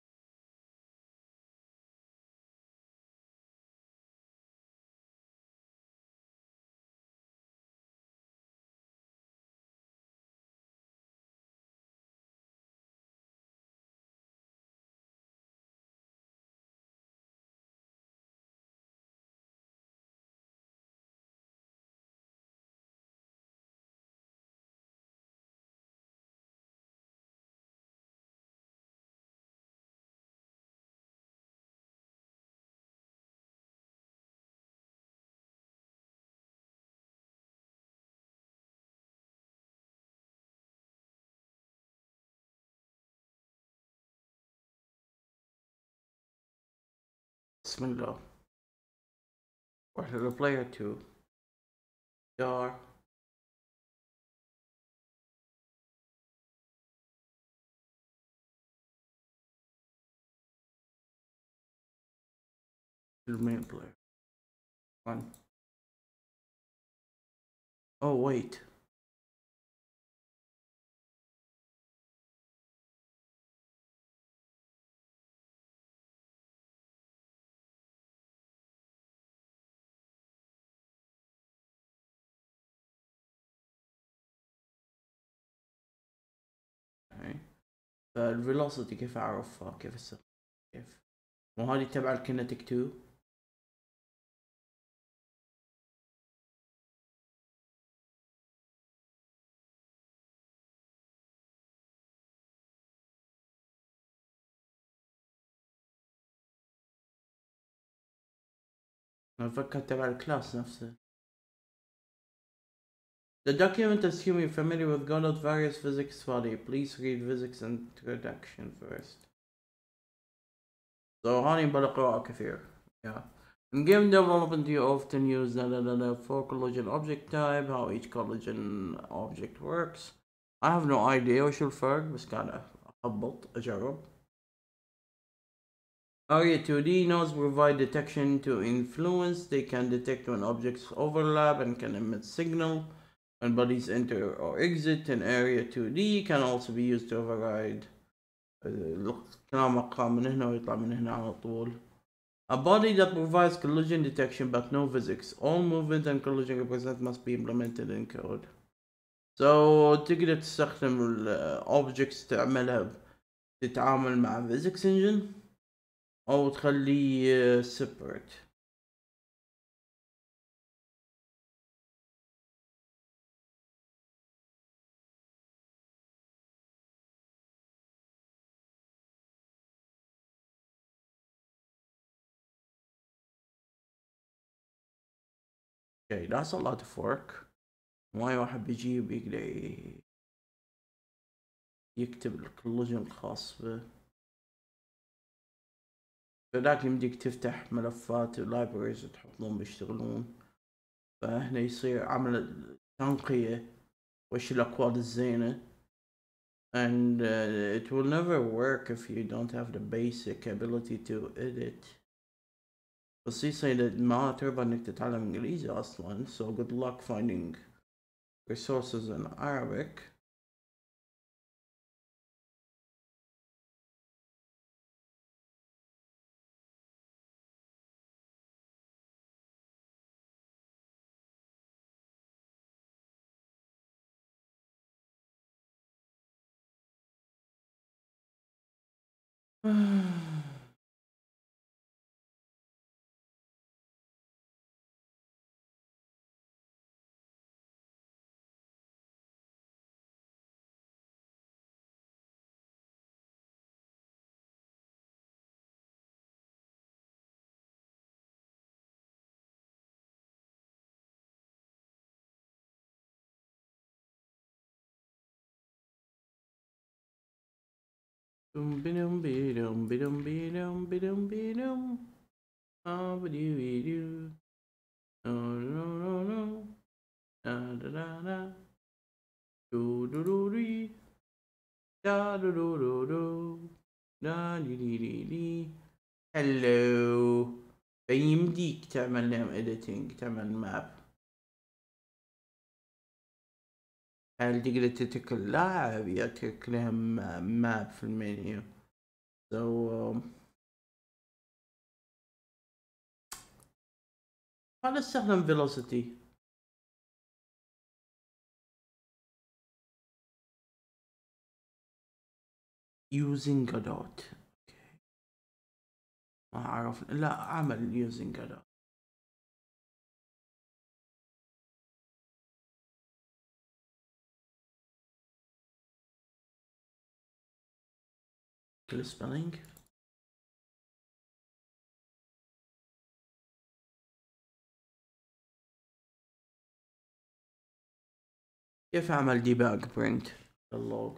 Bismillah. Or to the player two. Star. The main player. One. Oh wait. Okay. فالفيلوسيتي كيف اعرفها؟ كيف السرعة؟ كيف؟ وهذه تبع الكينيتيك تو. انا فكر تبع الكلاس نفسه. The document assume you're familiar with Godot various physics body. Please read physics introduction first. So هاني بلا قراءة كثير. Yeah. In game development you often use the, the, the for collision object type, how each collision object works. I have no idea وش الفرق بس قاعد أخبط أجرب. Area two D nodes provide detection to influence. They can detect when objects overlap and can emit signal when bodies enter or exit. In Area two D can also be used to override الكلام مقام من هنا ويطلع من هنا على طول. A body that provides collision detection but no physics. All movement and collision represent must be implemented in code. So تقدر تستخدم ال objects تعملها تتعامل مع physics engine أو تخليه separate. Okay, that's a lot of work. واي واحد بيجي بيقدر يكتب الكولوجين الخاص به. فذاك يمديك تفتح ملفات libraries وتحطهم بيشتغلون. فهنا يصير عمل تنقية وش الأكواد الزينة. And uh, it will never work if you don't have the basic ability to edit. بس يصير ما ترضى انك تتعلم انجليزي اصلا. So good luck finding resources in Arabic. Dum bidum bidum bidum bidum bidum bidum. Ah ba doo doo. No no no no. Da da da da. Do do do dee. Da do do do do. Da dee dee dee dee. Hello. فيمديك تعمل لهم editing تعمل ماب. هل تقدر تترك اللاعب يترك لهم ماب في المنيو. so um, هذا استخدم velocity. using Godot. okay. ما أعرف لا أعمل using Godot. كل spelling. كيف أعمل debug print اللوج.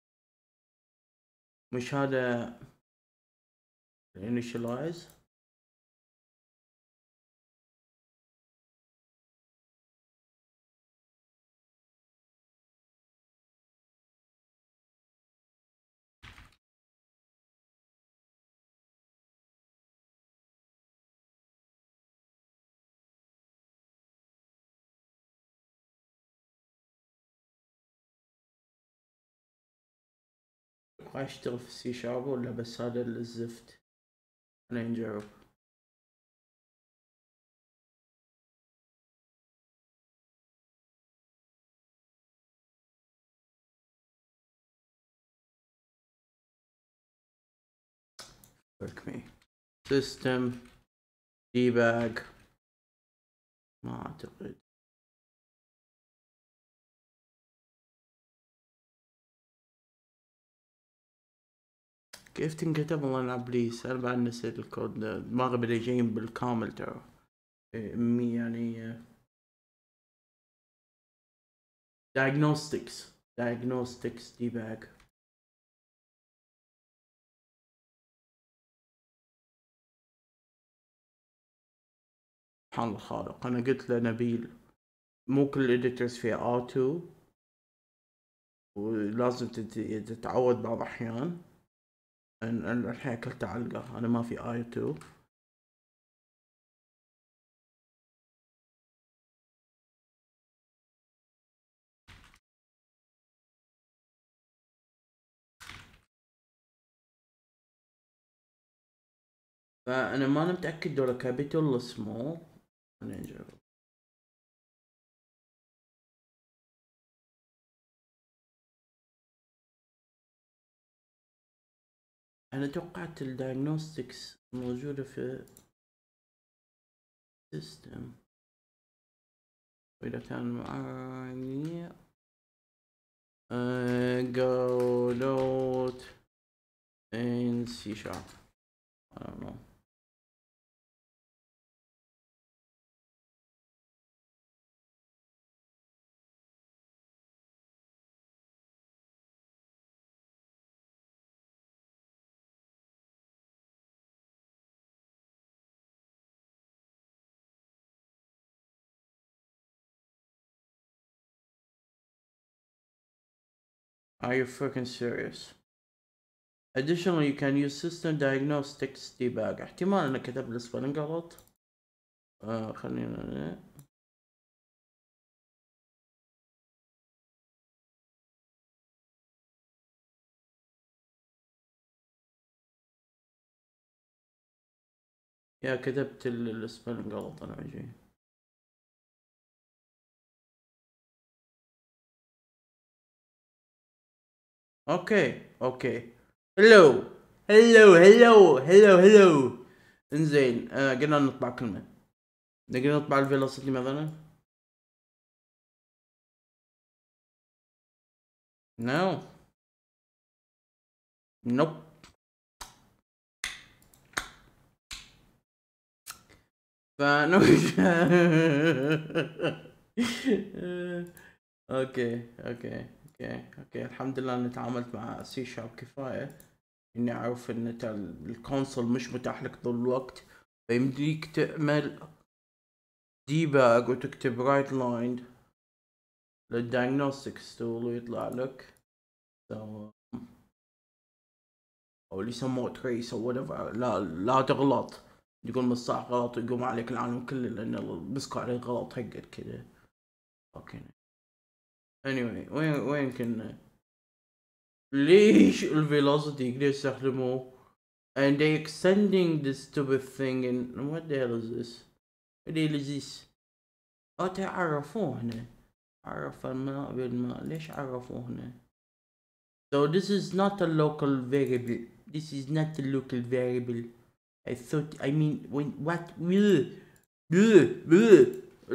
مش هذا initialize. أبغى أشتغل في سي شارب ولا بس هذا الزفت. أنا نجرب. work me system debug. ما أعتقد. كيف تنكتب والله أنا إبليس. أنا بعد نسيت الكود. دماغي بدأ يجين بالكامل ترى. مي يعني diagnostics diagnostics debug. سبحان الله الخالق. أنا قلت لنبيل مو كل الإديترز فيها auto ولازم تتعود بعض الأحيان. أنا الحين أكلت علقة. أنا ما في auto. فأنا ما أنا متأكد دول كابيتال ولا سمول. أنا نجرب. أنا توقعت الدايجنوستكس موجودة في سيستم. وإذا كان معي Godot in C sharp. I don't know. Are you freaking serious? Additionally, you can use system diagnostics debug. احتمال أنا كتب السبelling غلط. آه خلينا يا كتبت السبelling غلط أنا وجهي. اوكي اوكي. هلو هلو هلو هلو هلو. انزين آه قلنا نطبع كلمة. نقدر نطبع الفيلوسيتي مثلا. نو نوب. فنو اوكي اوكي اوكي اوكي. الحمد لله اني تعاملت مع سي شارب كفاية. اني اعرف ان الكونسول مش متاح لك طول الوقت، فيمديك تعمل ديباج وتكتب رايت لاين للدايجنوستكس تول ويطلع لك so او اللي يسموه تريس او whatever. لا لا تغلط، يقول مصطلح غلط ويقوم عليك العالم كله لان مسكوا عليه غلط حقك كذا. اوكي anyway وين وين كنا؟ ليش الفيلوسيتي يقدر يستخدموه and they extending this stupid thing in what the hell is this? what the hell is this؟ اه تعرفوه هنا، عرف الماء بالماء، ليش عرفوه هنا؟ so this is not a local variable, this is not a local variable. I thought I mean when what bleh, bleh, bleh.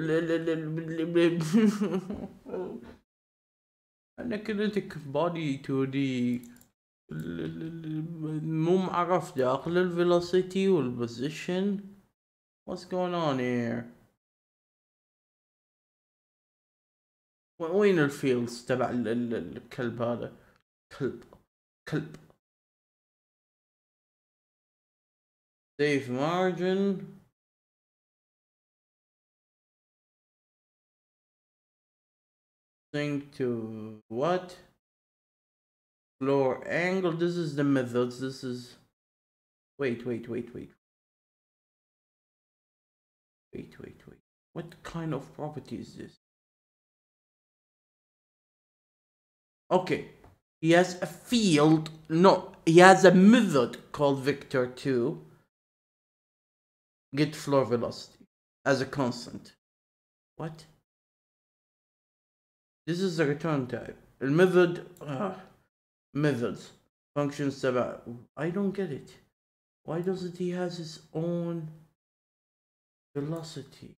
أنا kinetic body تو دي مو معرف داخل الفيلوسيتي والبوزيشن. what's going on here؟ وين الفيلدز تبع الكلب هذا؟ كلب كلب safe margin sync to what? Floor angle. This is the methods. This is wait wait wait wait wait wait wait what kind of property is this? Okay, he has a field, no, he has a method called vector two get floor velocity as a constant. What? This is a return type. The method uh, methods functions about. I don't get it. Why doesn't he has his own velocity?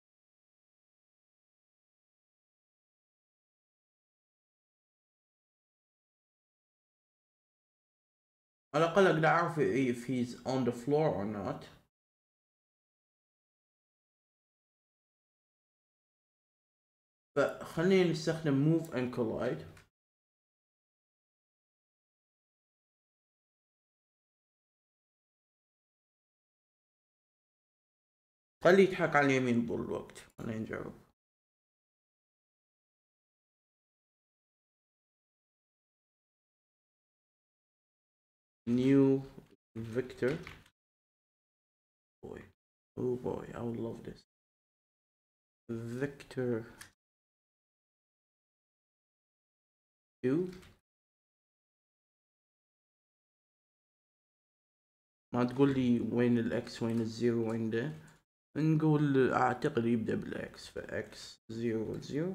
على الأقل أقدر أعرف if he's on the floor or not. فخلينا نستخدم move and collide. خليه يضحك على اليمين طول الوقت. خلينا نجرب. New vector. Boy, oh boy, I would love this. Vector two. ما تقول لي وين الاكس وين الزيرو وين ده. نقول اعتقد يبدأ بالاكس، فاكس زيرو زيرو.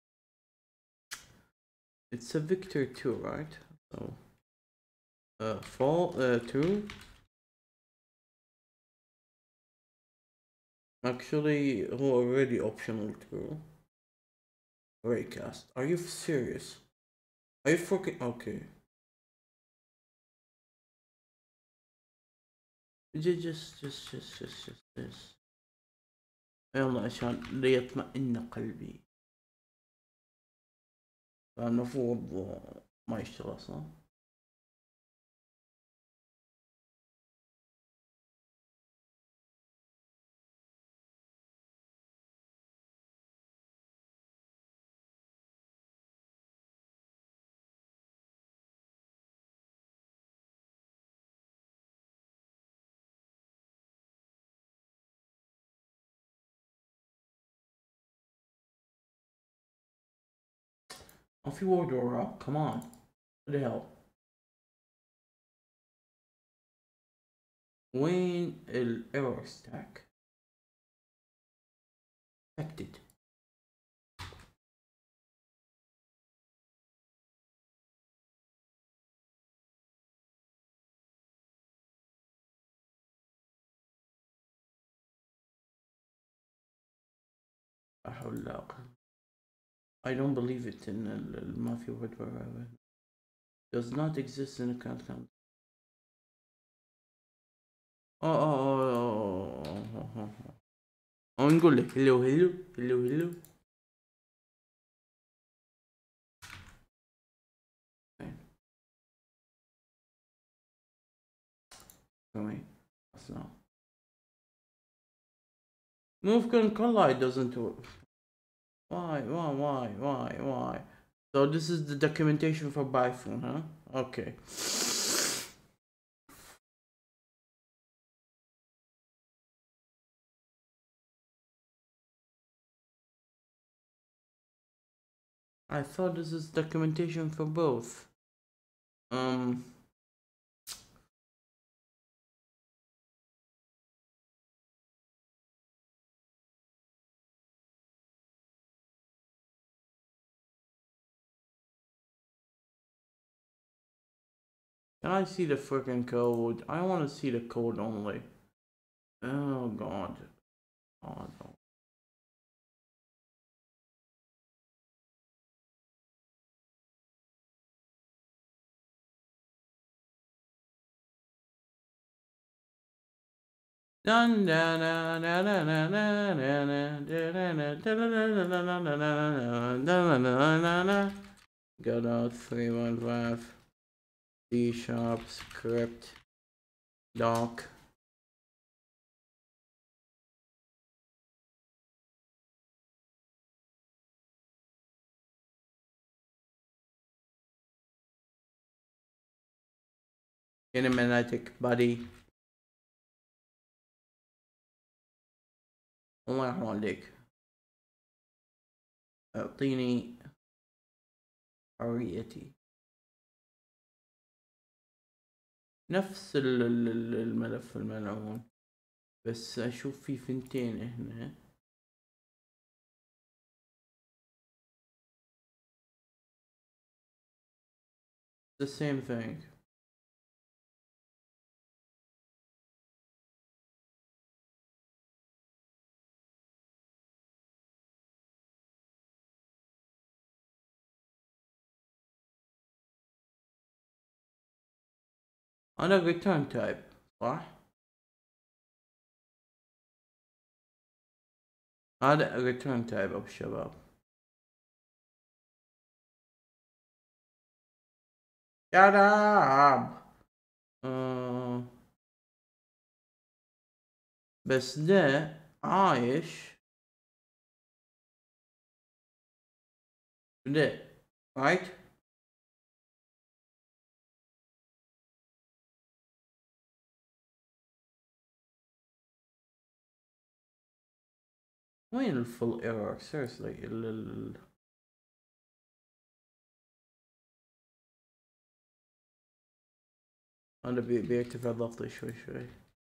It's a vector two, right? So uh fall uh two. Actually هو already optional two. Raycast. Are you serious? Are you fucking okay? Just just just just just just this. يلا عشان ليطمئن قلبي. فالمفروض ما يشتغل صح؟ ما في word وراه. Come on. What the hell? وين ال error stack؟ affected. لا حول ولا قوة. I don't believe it in ال ما في word وراه. Does not exist in a count. اه اه اه اه اه نقول لك hello hello hello hello. for me. That's not. Move and collide doesn't work. Why, why, why, why, why? So this is the documentation for Python, huh? Okay. I thought this is documentation for both. Um. Can I see the freaking code? I want to see the code only. Oh god. Oh no. Dun da da da da da da da da da. Got out three one five. C sharp script doc. Kinematic body. الله يرحم عليك. اعطيني حريتي. نفس الملف الملعون، بس اشوف في فنتين هنا. The same thing. أنا return type صح؟ هذا return type أبو الشباب. يا راب. آه بس ده عايش ده right؟ وين الفل ايرور seriously ال ال أنا بي بيرتفع ضغطي شوي شوي.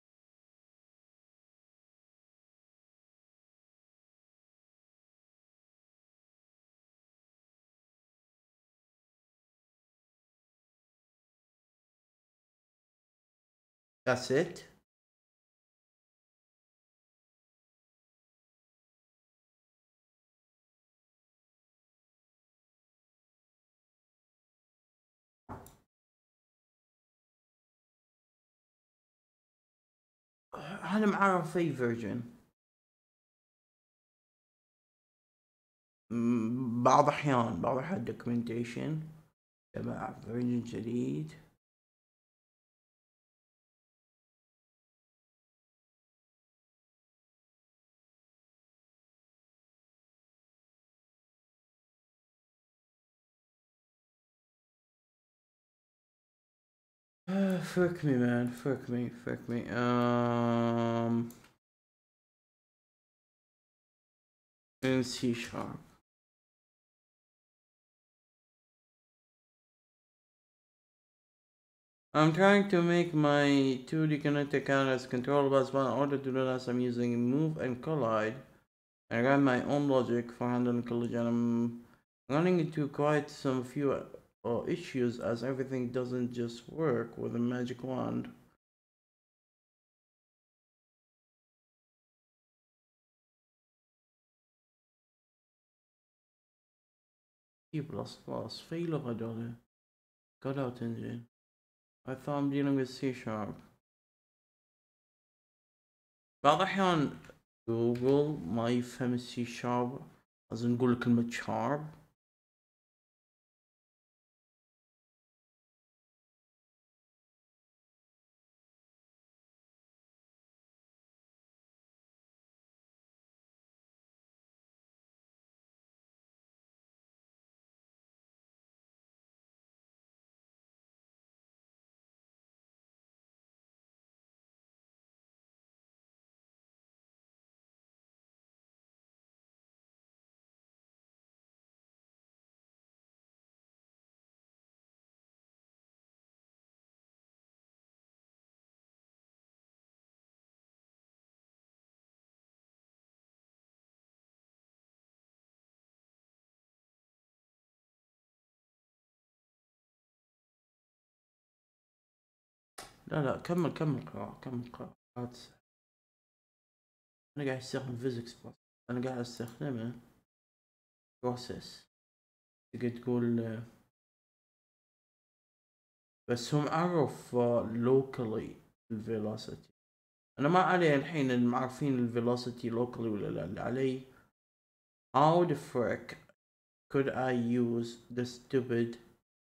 That's it. أنا معرف أي version. بعض أحيان بعض أحيان documentation تبع version جديد. Uh, fuck me, man. Fuck me. Fuck me. Um, in C sharp. I'm trying to make my two D kinetic count as controllable as well. In order to do that, I'm using move and collide. I ran my own logic for handling collision. I'm running into quite some few uh, issues as everything doesn't just work with a magic wand. C plus plus fail هذول cutout engine. I thought I'm dealing with C sharp. بعض الأحيان جوجل ما يفهم السي شارب، لازم نقول كلمة شارب. لا لا كمل كمل قراءة كمل قراءة. أنا قاعد أستخدم فيزيكس بس أنا قاعد أستخدمه بروسيس تقدر تقول، بس هم عرف locally الفيلوسيتي. أنا ما علي الحين إن عارفين الفيلوسيتي locally ولا لا، اللي علي how the frick could I use the stupid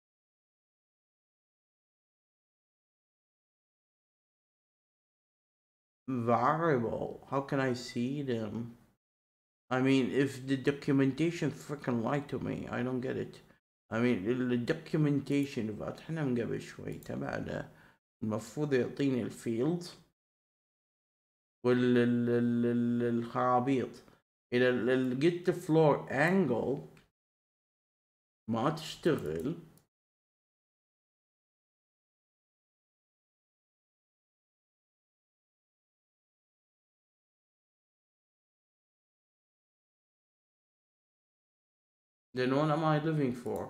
variable? How can I see them? I mean, if the documentation freaking lied to me, I don't get it. I mean, the documentation اللي فاتحنا من قبل شوي تبعنا المفروض يعطيني الفيلد والخرابيط. إذا قلت فلور انجل ما تشتغل. Then what am I living for?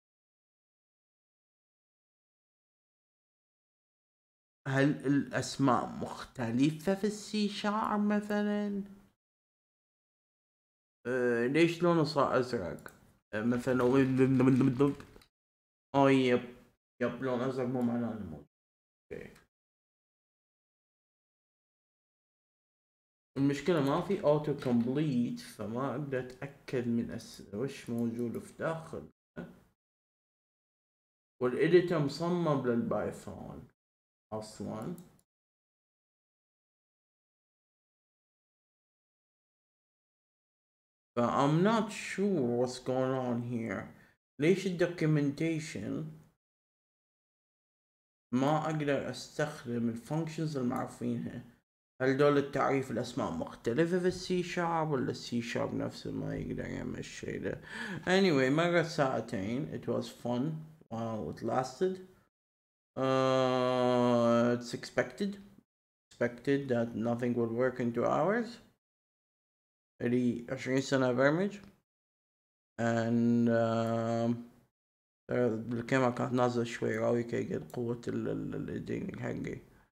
هل الأسماء مختلفة في السي شارب مثلا؟ أه ليش لونه صار أزرق؟ أه مثلا اه يب يب لون أزرق مو معناه إنه موجود. اوكي. المشكلة ما في اوتو كومبليت فما اقدر اتأكد من أس... وش موجود في داخل، والإديتر مصمم للبايثون اصلا. ف I'm not sure what's going on here. ليش الدوكيومنتيشن ما اقدر استخدم الفانكشنز المعروفينها؟ هل دول التعريف الاسماء مختلفة في السي شارب ولا السي شارب نفسه ما يقدر يعمل الشيء ده؟ anyway مرت ساعتين. it was fun while it lasted. uh, it's expected expected that nothing would work in two hours. لي عشرين سنة برمج and uh, الكاميرا كانت نازلة شوي راوي كي قد قوة الإيديتنج حقي.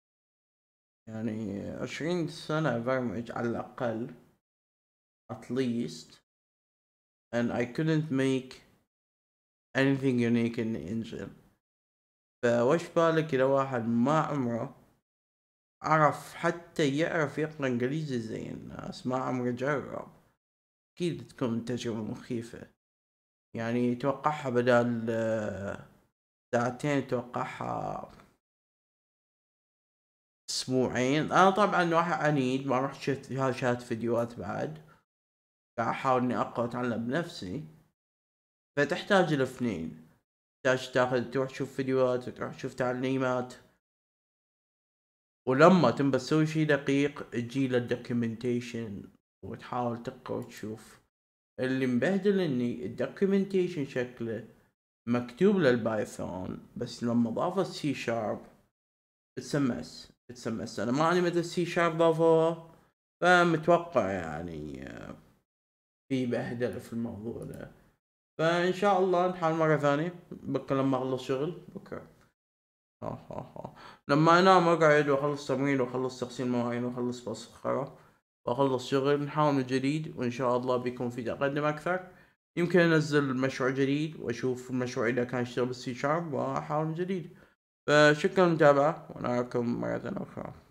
يعني عشرين سنة برمج على الأقل at least, and I couldn't make anything unique in the engine. فوش بالك إذا واحد ما عمره عرف حتى يعرف يقرأ إنجليزي زي الناس، ما عمره جرب، أكيد تكون تجربة مخيفة. يعني توقعها بدل ساعتين توقعها اسبوعين. انا طبعا واحد عنيد ما رحت شفت شات فيديوهات بعد، قاعد احاول اني اقرا اتعلم بنفسي. فتحتاج الاثنين، تحتاج تاخذ تروح تشوف فيديوهات وتروح تشوف تعليمات، ولما تنبى تسوي شي دقيق تجي له الدوكيومنتيشن وتحاول تقرا وتشوف. اللي مبهدل اني الدوكيومنتيشن شكله مكتوب للبايثون بس لما ضاف السي شارب اتسمس اتسمس. انا ما ادري متى السي شارب ضافوها، فمتوقع يعني في بهدله في الموضوع ده. فان شاء الله نحاول مره ثانيه بكره لما اخلص شغل بكره. ها ها ها لما انام اقعد واخلص تمرين واخلص تغسيل مواعين واخلص مسخره واخلص شغل نحاول من جديد، وان شاء الله بيكون في تقدم اكثر. يمكن انزل مشروع جديد واشوف المشروع اذا كان يشتغل بالسي شارب واحاول من جديد. فشكرا للمتابعة ونراكم مرة أخرى.